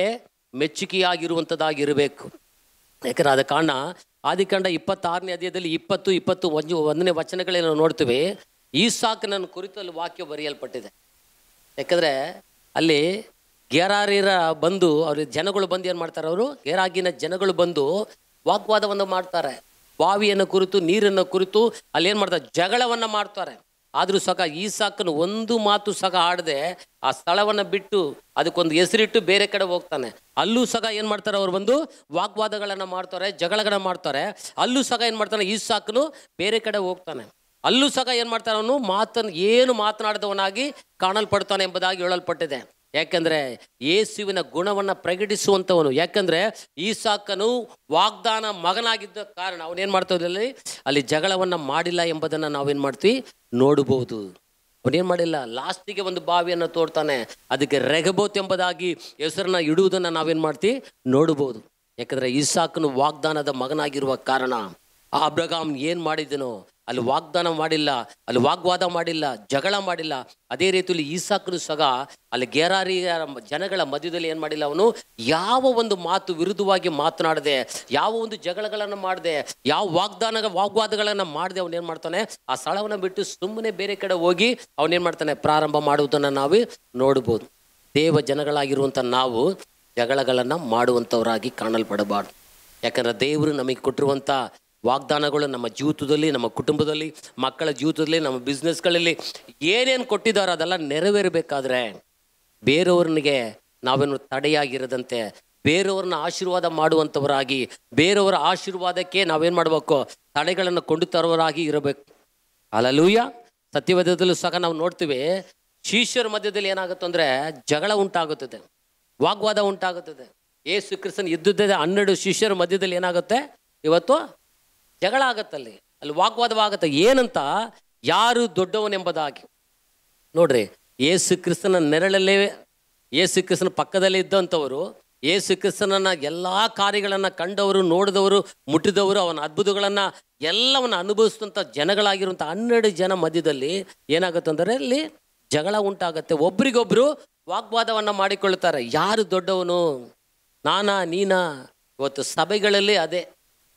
ಮೆಚ್ಚುಗೆಯಾಗಿರುವಂಥದ್ದಾಗಿರಬೇಕು. ಯಾಕಂದರೆ ಆದ ಕಾರಣ ಆದಿಕಾಂಡ 26ನೇ ಅಧ್ಯಾಯದಲ್ಲಿ 20-21ನೇ ವಚನಗಳಲ್ಲಿ ನಾವು ನೋಡ್ತೀವಿ. ಈಸಾಕನನ್ನು ಕುರಿತು ಅಲ್ಲಿ ವಾಕ್ಯ ಬರೆಯಲ್ಪಟ್ಟಿದೆ. ಯಾಕಂದರೆ ಅಲ್ಲಿ ಗೆರಾರಿರ ಬಂದು ಅವ್ರ ಜನಗಳು ಬಂದು ಏನು ಮಾಡ್ತಾರೆ, ಅವರು ಗೆರಾಗಿನ ಜನಗಳು ಬಂದು ವಾಗ್ವಾದವನ್ನು ಮಾಡ್ತಾರೆ. ಬಾವಿಯನ್ನು ಕುರಿತು, ನೀರನ್ನು ಕುರಿತು ಅಲ್ಲಿ ಏನು ಮಾಡ್ತಾರೆ, ಜಗಳವನ್ನು ಮಾಡ್ತಾರೆ. ಆದರೂ ಸಹ ಈಸಾಕನು ಒಂದು ಮಾತು ಸಹ ಆಡದೆ ಆ ಸ್ಥಳವನ್ನು ಬಿಟ್ಟು ಅದಕ್ಕೊಂದು ಹೆಸರಿಟ್ಟು ಬೇರೆ ಕಡೆ ಹೋಗ್ತಾನೆ. ಅಲ್ಲೂ ಸಹ ಏನು ಮಾಡ್ತಾರೆ, ಅವ್ರು ಬಂದು ವಾಗ್ವಾದಗಳನ್ನು ಮಾಡ್ತಾರೆ, ಜಗಳಗಳನ್ನು ಮಾಡ್ತಾರೆ. ಅಲ್ಲೂ ಸಹ ಏನು ಮಾಡ್ತಾನೆ, ಈಸಾಕನು ಬೇರೆ ಕಡೆ ಹೋಗ್ತಾನೆ. ಅಲ್ಲೂ ಸಹ ಏನು ಮಾಡ್ತಾನೆ, ಅವನು ಏನು ಮಾತನಾಡಿದವನಾಗಿ ಕಾಣಲ್ಪಡ್ತಾನೆ ಎಂಬುದಾಗಿ ಹೇಳಲ್ಪಟ್ಟಿದೆ. ಯಾಕೆಂದರೆ ಯೇಸುವಿನ ಗುಣವನ್ನು ಪ್ರಕಟಿಸುವಂಥವನು. ಯಾಕಂದರೆ ಈಸಾಕನು ವಾಗ್ದಾನ ಮಗನಾಗಿದ್ದ ಕಾರಣ ಅವನೇನು ಮಾಡ್ತಾರಲ್ಲಿ ಅಲ್ಲಿ ಜಗಳವನ್ನು ಮಾಡಿಲ್ಲ ಎಂಬುದನ್ನು ನಾವೇನು ಮಾಡ್ತೀವಿ, ನೋಡ್ಬೋದು. ಅವನೇನು ಮಾಡಿಲ್ಲ, ಲಾಸ್ಟಿಗೆ ಒಂದು ಬಾವಿಯನ್ನು ತೋಡ್ತಾನೆ, ಅದಕ್ಕೆ ರೆಹಬೋತ್ ಎಂಬುದಾಗಿ ಹೆಸರನ್ನು ಇಡುವುದನ್ನು ನಾವೇನು ಮಾಡ್ತೀವಿ, ನೋಡ್ಬೋದು. ಯಾಕಂದರೆ ಈಸಾಕನು ವಾಗ್ದಾನದ ಮಗನಾಗಿರುವ ಕಾರಣ ಅಬ್ರಹಾಮ್ ಏನು ಮಾಡಿದನೋ ಅಲ್ಲಿ ವಾಗ್ದಾನ ಮಾಡಿಲ್ಲ, ಅಲ್ಲಿ ವಾಗ್ವಾದ ಮಾಡಿಲ್ಲ, ಜಗಳ ಮಾಡಿಲ್ಲ. ಅದೇ ರೀತಿಯಲ್ಲಿ ಈಸಾಕನು ಸಹ ಅಲ್ಲಿ ಗೆರಾರಿಯ ಜನಗಳ ಮಧ್ಯದಲ್ಲಿ ಏನು ಮಾಡಿಲ್ಲ, ಅವನು ಯಾವ ಒಂದು ಮಾತು ವಿರುದ್ಧವಾಗಿ ಮಾತನಾಡದೆ, ಯಾವ ಒಂದು ಜಗಳಗಳನ್ನು ಮಾಡದೆ, ಯಾವ ವಾಗ್ವಾದಗಳನ್ನು ಮಾಡದೆ ಅವನೇನು ಮಾಡ್ತಾನೆ, ಆ ಸ್ಥಳವನ್ನು ಬಿಟ್ಟು ಸುಮ್ಮನೆ ಬೇರೆ ಕಡೆ ಹೋಗಿ ಅವನೇನು ಮಾಡ್ತಾನೆ, ಪ್ರಾರಂಭ ಮಾಡುವುದನ್ನು ನಾವು ನೋಡ್ಬೋದು. ದೇವ ಜನಗಳಾಗಿರುವಂಥ ನಾವು ಜಗಳಗಳನ್ನು ಮಾಡುವಂಥವರಾಗಿ ಕಾಣಲ್ಪಡಬಾರ್ದು. ಯಾಕಂದರೆ ದೇವರು ನಮಗೆ ಕೊಟ್ಟಿರುವಂಥ ವಾಗ್ದಾನಗಳು ನಮ್ಮ ಜೀವಿತದಲ್ಲಿ, ನಮ್ಮ ಕುಟುಂಬದಲ್ಲಿ, ಮಕ್ಕಳ ಜೀವಿತದಲ್ಲಿ, ನಮ್ಮ ಬಿಸ್ನೆಸ್ಗಳಲ್ಲಿ ಏನೇನು ಕೊಟ್ಟಿದ್ದಾರೋ ಅದೆಲ್ಲ ನೆರವೇರಬೇಕಾದ್ರೆ ಬೇರೆಯವ್ರನಿಗೆ ನಾವೇನು ತಡೆಯಾಗಿರದಂತೆ ಬೇರೆಯವ್ರನ್ನ ಆಶೀರ್ವಾದ ಮಾಡುವಂಥವರಾಗಿ, ಬೇರೆಯವರ ಆಶೀರ್ವಾದಕ್ಕೆ ನಾವೇನು ಮಾಡಬೇಕು, ತಡೆಗಳನ್ನು ಕೊಂಡು ತರುವವರಾಗಿ ಇರಬೇಕು. ಹಲ್ಲೆಲೂಯಾ. ಸತ್ಯವೇದದಲ್ಲೂ ಸಹ ನಾವು ನೋಡ್ತೀವಿ, ಶಿಷ್ಯರ ಮಧ್ಯದಲ್ಲಿ ಏನಾಗುತ್ತೆ ಅಂದರೆ ಜಗಳ ಉಂಟಾಗುತ್ತದೆ, ವಾಗ್ವಾದ ಉಂಟಾಗುತ್ತದೆ. ಯೇಸು ಕ್ರಿಸ್ತನ ಇದ್ದುದೇ 12 ಶಿಷ್ಯರ ಮಧ್ಯದಲ್ಲಿ ಏನಾಗುತ್ತೆ, ಇವತ್ತು ಜಗಳ ಆಗತ್ತಲ್ಲಿ, ಅಲ್ಲಿ ವಾಗ್ವಾದವಾಗುತ್ತೆ. ಏನಂತ, ಯಾರು ದೊಡ್ಡವನೆಂಬುದಾಗಿ. ನೋಡ್ರಿ, ಯೇಸು ಕ್ರಿಸ್ತನ ನೆರಳಲ್ಲೇ, ಯೇಸು ಕ್ರಿಸ್ತನ ಪಕ್ಕದಲ್ಲೇ ಇದ್ದಂಥವರು, ಯೇಸು ಕ್ರಿಸ್ತನನ್ನು ಎಲ್ಲ ಕಾರ್ಯಗಳನ್ನು ಕಂಡವರು, ನೋಡಿದವರು, ಮುಟ್ಟಿದವರು, ಅವನ ಅದ್ಭುತಗಳನ್ನು ಎಲ್ಲವನ್ನು ಅನುಭವಿಸಿದಂಥ ಜನಗಳಾಗಿರುವಂಥ 12 ಜನ ಮಧ್ಯದಲ್ಲಿ ಏನಾಗುತ್ತೆ ಅಂದರೆ ಅಲ್ಲಿ ಜಗಳ ಉಂಟಾಗತ್ತೆ. ಒಬ್ರಿಗೊಬ್ರು ವಾಗ್ವಾದವನ್ನು ಮಾಡಿಕೊಳ್ಳುತ್ತಾರೆ. ಯಾರು ದೊಡ್ಡವನು, ನಾನಾ ನೀನಾ? ಇವತ್ತು ಸಭೆಗಳಲ್ಲಿ ಅದೇ,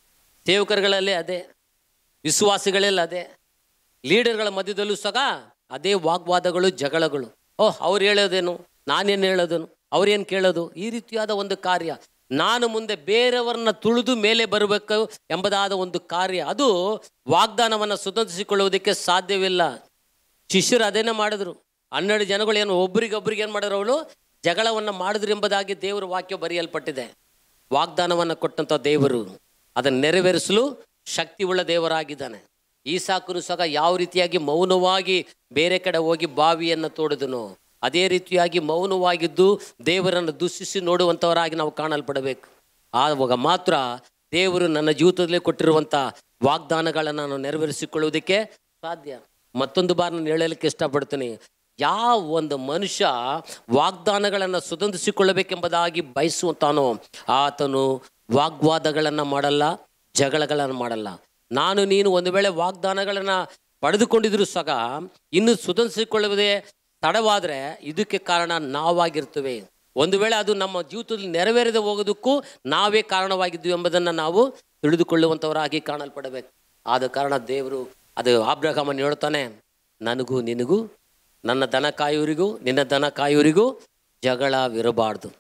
ಸೇವಕರುಗಳಲ್ಲೇ ಅದೇ, ವಿಶ್ವಾಸಿಗಳೆಲ್ಲ ಅದೇ, ಲೀಡರ್ಗಳ ಮಧ್ಯದಲ್ಲೂ ಸಹ ಅದೇ ವಾಗ್ವಾದಗಳು, ಜಗಳಗಳು. ಅವ್ರು ಹೇಳೋದೇನು, ನಾನೇನು ಹೇಳೋದೇನು, ಅವ್ರೇನು ಕೇಳೋದು, ಈ ರೀತಿಯಾದ ಒಂದು ಕಾರ್ಯ. ನಾನು ಮುಂದೆ ಬೇರೆಯವರನ್ನ ತುಳಿದು ಮೇಲೆ ಬರಬೇಕು ಎಂಬುದಾದ ಒಂದು ಕಾರ್ಯ, ಅದು ವಾಗ್ದಾನವನ್ನು ಸ್ವತಂತ್ರಿಸಿಕೊಳ್ಳುವುದಕ್ಕೆ ಸಾಧ್ಯವಿಲ್ಲ. ಶಿಷ್ಯರು ಅದೇನೇ ಮಾಡಿದ್ರು. 12 ಜನಗಳು ಏನು ಒಬ್ರಿಗೊಬ್ರಿಗೆ ಏನು ಮಾಡಿದ್ರು, ಅವಳು ಜಗಳವನ್ನು ಮಾಡಿದ್ರು ಎಂಬುದಾಗಿ ದೇವರ ವಾಕ್ಯ ಬರೆಯಲ್ಪಟ್ಟಿದೆ. ವಾಗ್ದಾನವನ್ನು ಕೊಟ್ಟಂಥ ದೇವರು ಅದನ್ನು ನೆರವೇರಿಸಲು ಶಕ್ತಿ ಉಳ್ಳ ದೇವರಾಗಿದ್ದಾನೆ. ಈಸಾಕನು ಸಹ ಯಾವ ರೀತಿಯಾಗಿ ಮೌನವಾಗಿ ಬೇರೆ ಕಡೆ ಹೋಗಿ ಬಾವಿಯನ್ನು ತೋಡಿದನು, ಅದೇ ರೀತಿಯಾಗಿ ಮೌನವಾಗಿದ್ದು ದೇವರನ್ನು ದೂಷಿಸಿ ನೋಡುವಂಥವರಾಗಿ ನಾವು ಕಾಣಲ್ಪಡಬೇಕು. ಆವಾಗ ಮಾತ್ರ ದೇವರು ನನ್ನ ಜೀವಿತದಲ್ಲಿ ಕೊಟ್ಟಿರುವಂಥ ವಾಗ್ದಾನಗಳನ್ನು ನಾನು ನೆರವೇರಿಸಿಕೊಳ್ಳುವುದಕ್ಕೆ ಸಾಧ್ಯ. ಮತ್ತೊಂದು ಬಾರಿ ನಾನು ಹೇಳಲಿಕ್ಕೆ ಇಷ್ಟಪಡ್ತೀನಿ, ಯಾವ ಒಂದು ಮನುಷ್ಯ ವಾಗ್ದಾನಗಳನ್ನು ಸ್ವತಂತ್ರಿಸಿಕೊಳ್ಳಬೇಕೆಂಬುದಾಗಿ ಬಯಸುವಂತಾನೋ ಆತನು ವಾಗ್ವಾದಗಳನ್ನು ಮಾಡಲ್ಲ, ಜಗಳಗಳನ್ನು ಮಾಡಲ್ಲ. ನಾನು ನೀನು ಒಂದು ವೇಳೆ ವಾಗ್ದಾನಗಳನ್ನು ಪಡೆದುಕೊಂಡಿದ್ರು ಸಹ ಇನ್ನು ಸ್ವತಂತ್ರಿಸಿಕೊಳ್ಳುವುದೇ ತಡವಾದರೆ ಇದಕ್ಕೆ ಕಾರಣ ನಾವಾಗಿರ್ತೇವೆ. ಒಂದು ವೇಳೆ ಅದು ನಮ್ಮ ಜೀವಿತದಲ್ಲಿ ನೆರವೇರದೆ ಹೋಗೋದಕ್ಕೂ ನಾವೇ ಕಾರಣವಾಗಿದ್ದೀವಿ ಎಂಬುದನ್ನು ನಾವು ತಿಳಿದುಕೊಳ್ಳುವಂಥವರಾಗಿ ಕಾಣಲ್ಪಡಬೇಕು. ಆದ ಕಾರಣ ದೇವರು ಅದು ಅಬ್ರಹಾಮನು ಹೇಳ್ತಾನೆ, ನನಗೂ ನಿನಗೂ, ನನ್ನ ದನ ಕಾಯುವರಿಗೂ ನಿನ್ನ ದನ ಕಾಯುವರಿಗೂ ಜಗಳವಿರಬಾರ್ದು,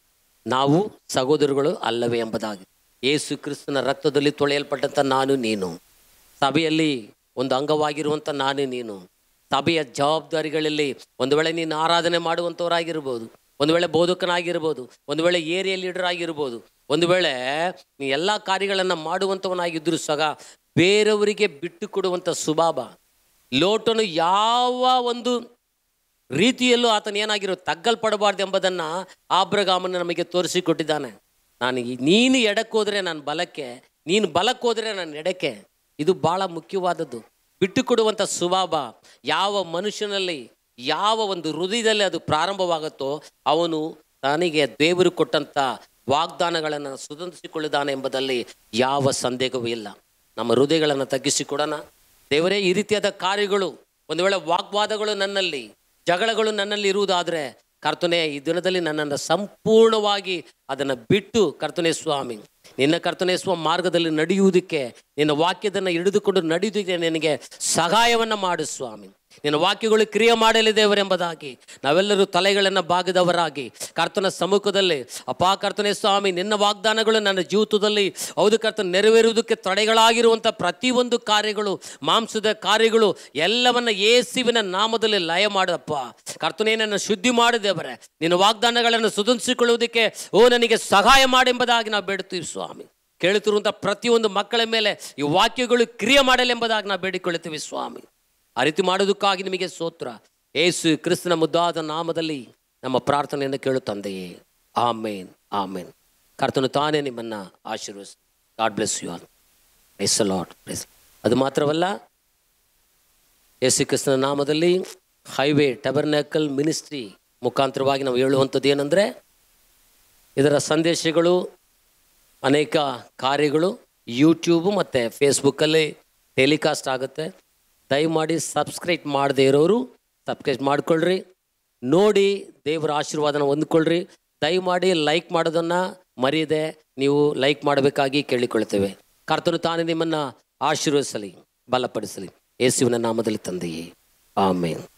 ನಾವು ಸಹೋದರಗಳು ಅಲ್ಲವೇ ಎಂಬುದಾಗಿ. ಯೇಸು ಕ್ರಿಸ್ತನ ರಕ್ತದಲ್ಲಿ ತೊಳೆಯಲ್ಪಟ್ಟಂಥ ನಾನು ನೀನು, ಸಭೆಯಲ್ಲಿ ಒಂದು ಅಂಗವಾಗಿರುವಂಥ ನಾನು ನೀನು, ಸಭೆಯ ಜವಾಬ್ದಾರಿಗಳಲ್ಲಿ ಒಂದು ವೇಳೆ ನೀನು ಆರಾಧನೆ ಮಾಡುವಂಥವರಾಗಿರ್ಬೋದು, ಒಂದು ವೇಳೆ ಬೋಧಕನಾಗಿರ್ಬೋದು, ಒಂದು ವೇಳೆ ಏರಿಯಾ ಲೀಡರ್ ಆಗಿರ್ಬೋದು, ಒಂದು ವೇಳೆ ನೀ ಎಲ್ಲ ಕಾರ್ಯಗಳನ್ನು ಮಾಡುವಂಥವನಾಗಿದ್ದರೂ ಸಹ ಬೇರೆಯವರಿಗೆ ಬಿಟ್ಟು ಕೊಡುವಂಥ ಸ್ವಭಾವ. ಲೋಟನು ಯಾವ ಒಂದು ರೀತಿಯಲ್ಲೂ ಆತನ ಏನಾಗಿರೋ ತಗ್ಗಲ್ಪಡಬಾರ್ದು ಎಂಬುದನ್ನು ಅಬ್ರಹಾಮನು ನಮಗೆ ತೋರಿಸಿಕೊಟ್ಟಿದ್ದಾನೆ. ನೀನು ಎಡಕ್ಕೆ ಹೋದರೆ ನಾನು ಬಲಕ್ಕೆ, ನೀನು ಬಲಕ್ಕೆ ಹೋದರೆ ನಾನು ಎಡಕ್ಕೆ. ಇದು ಭಾಳ ಮುಖ್ಯವಾದದ್ದು. ಬಿಟ್ಟು ಕೊಡುವಂಥ ಸ್ವಭಾವ ಯಾವ ಮನುಷ್ಯನಲ್ಲಿ, ಯಾವ ಒಂದು ಹೃದಯದಲ್ಲಿ ಅದು ಪ್ರಾರಂಭವಾಗುತ್ತೋ ಅವನು ತನಗೆ ದೇವರು ಕೊಟ್ಟಂಥ ವಾಗ್ದಾನಗಳನ್ನು ಸ್ವತಂತ್ರಿಸಿಕೊಳ್ಳುತ್ತಾನೆ ಎಂಬುದಲ್ಲಿ ಯಾವ ಸಂದೇಹವೂ ಇಲ್ಲ. ನಮ್ಮ ಹೃದಯಗಳನ್ನು ತಗ್ಗಿಸಿಕೊಡೋಣ. ದೇವರೇ, ಈ ರೀತಿಯಾದ ಕಾರ್ಯಗಳು, ಒಂದು ವೇಳೆ ವಾಗ್ವಾದಗಳು ನನ್ನಲ್ಲಿ, ಜಗಳಗಳು ನನ್ನಲ್ಲಿ ಇರುವುದಾದರೆ ಕರ್ತನೇ ಈ ದಿನದಲ್ಲಿ ನನ್ನನ್ನು ಸಂಪೂರ್ಣವಾಗಿ ಅದನ್ನು ಬಿಟ್ಟು ಕರ್ತನೇ ಸ್ವಾಮಿ, ನಿನ್ನ ಕರ್ತನೇ ಸ್ವಾಮಿ ಮಾರ್ಗದಲ್ಲಿ ನಡೆಯುವುದಕ್ಕೆ, ನಿನ್ನ ವಾಕ್ಯದನ್ನು ಹಿಡಿದುಕೊಂಡು ನಡೆಯುವುದಕ್ಕೆ ನಿನಗೆ ಸಹಾಯವನ್ನು ಮಾಡು ಸ್ವಾಮಿ. ನಿನ್ನ ವಾಕ್ಯಗಳು ಕ್ರಿಯೆ ಮಾಡಲಿ ದೇವರೆಂಬುದಾಗಿ ನಾವೆಲ್ಲರೂ ತಲೆಗಳನ್ನು ಬಾಗಿದವರಾಗಿ ಕರ್ತನ ಸಮ್ಮುಖದಲ್ಲಿ, ಅಪಾ ಕರ್ತನೇ ಸ್ವಾಮಿ, ನಿನ್ನ ವಾಗ್ದಾನಗಳು ನನ್ನ ಜೀವಿತದಲ್ಲಿ ಹೌದು ಕರ್ತನ ನೆರವೇರುವುದಕ್ಕೆ ತಡೆಗಳಾಗಿರುವಂಥ ಪ್ರತಿಯೊಂದು ಕಾರ್ಯಗಳು, ಮಾಂಸದ ಕಾರ್ಯಗಳು ಎಲ್ಲವನ್ನ ಯೇಸುವಿನ ನಾಮದಲ್ಲಿ ಲಯ ಮಾಡಪ್ಪ. ಕರ್ತನೇ, ನನ್ನ ಶುದ್ಧಿ ಮಾಡಿದೇವರೇ, ನಿನ್ನ ವಾಗ್ದಾನಗಳನ್ನು ಸ್ವತಂತ್ರಿಸಿಕೊಳ್ಳುವುದಕ್ಕೆ ನನಗೆ ಸಹಾಯ ಮಾಡೆಂಬುದಾಗಿ ನಾವು ಬೇಡುತ್ತೀವಿ ಸ್ವಾಮಿ. ಕೇಳುತ್ತಿರುವಂಥ ಪ್ರತಿಯೊಂದು ಮಕ್ಕಳ ಮೇಲೆ ಈ ವಾಕ್ಯಗಳು ಕ್ರಿಯೆ ಮಾಡಲೆಂಬುದಾಗಿ ನಾವು ಬೇಡಿಕೊಳ್ಳುತ್ತೀವಿ ಸ್ವಾಮಿ. ಆ ರೀತಿ ಮಾಡೋದಕ್ಕಾಗಿ ನಿಮಗೆ ಸ್ತೋತ್ರ. ಯೇಸು ಕ್ರಿಸ್ತನ ಮುದ್ದಾದ ನಾಮದಲ್ಲಿ ನಮ್ಮ ಪ್ರಾರ್ಥನೆಯನ್ನು ಕೇಳು ತಂದೆಯೇ, ಆಮೇನ್, ಆಮೇನ್. ಕರ್ತನು ತಾನೇ ನಿಮ್ಮನ್ನು ಆಶೀರ್ವದಿಸಿ. God bless you all. Praise the Lord. ಅದು ಮಾತ್ರವಲ್ಲ, ಯೇಸು ಕ್ರಿಸ್ತನ ನಾಮದಲ್ಲಿ ಹೈವೇ ಟ್ಯಾಬರ್ನಾಕಲ್ ಮಿನಿಸ್ಟ್ರಿ ಮುಖಾಂತರವಾಗಿ ನಾವು ಹೇಳುವಂಥದ್ದು ಏನಂದರೆ, ಇದರ ಸಂದೇಶಗಳು, ಅನೇಕ ಕಾರ್ಯಗಳು ಯೂಟ್ಯೂಬ್ ಮತ್ತು ಫೇಸ್ಬುಕ್ಕಲ್ಲಿ ಟೆಲಿಕಾಸ್ಟ್ ಆಗುತ್ತೆ. ದಯಮಾಡಿ ಸಬ್ಸ್ಕ್ರೈಬ್ ಮಾಡದೇ ಇರೋರು ಸಬ್ಸ್ಕ್ರೈಬ್ ಮಾಡಿಕೊಳ್ಳ್ರಿ, ನೋಡಿ ದೇವರ ಆಶೀರ್ವಾದನ ಹೊಂದ್ಕೊಳ್ರಿ. ದಯಮಾಡಿ ಲೈಕ್ ಮಾಡೋದನ್ನು ಮರೆಯದೆ ನೀವು ಲೈಕ್ ಮಾಡಬೇಕಾಗಿ ಕೇಳಿಕೊಳ್ತೇವೆ. ಕರ್ತನು ತಾನೇ ನಿಮ್ಮನ್ನು ಆಶೀರ್ವದಿಸಲಿ, ಬಲಪಡಿಸಲಿ. ಯೇಸುವಿನ ನಾಮದಲ್ಲಿ ತಂದೆಯೇ, ಆಮೇನ್.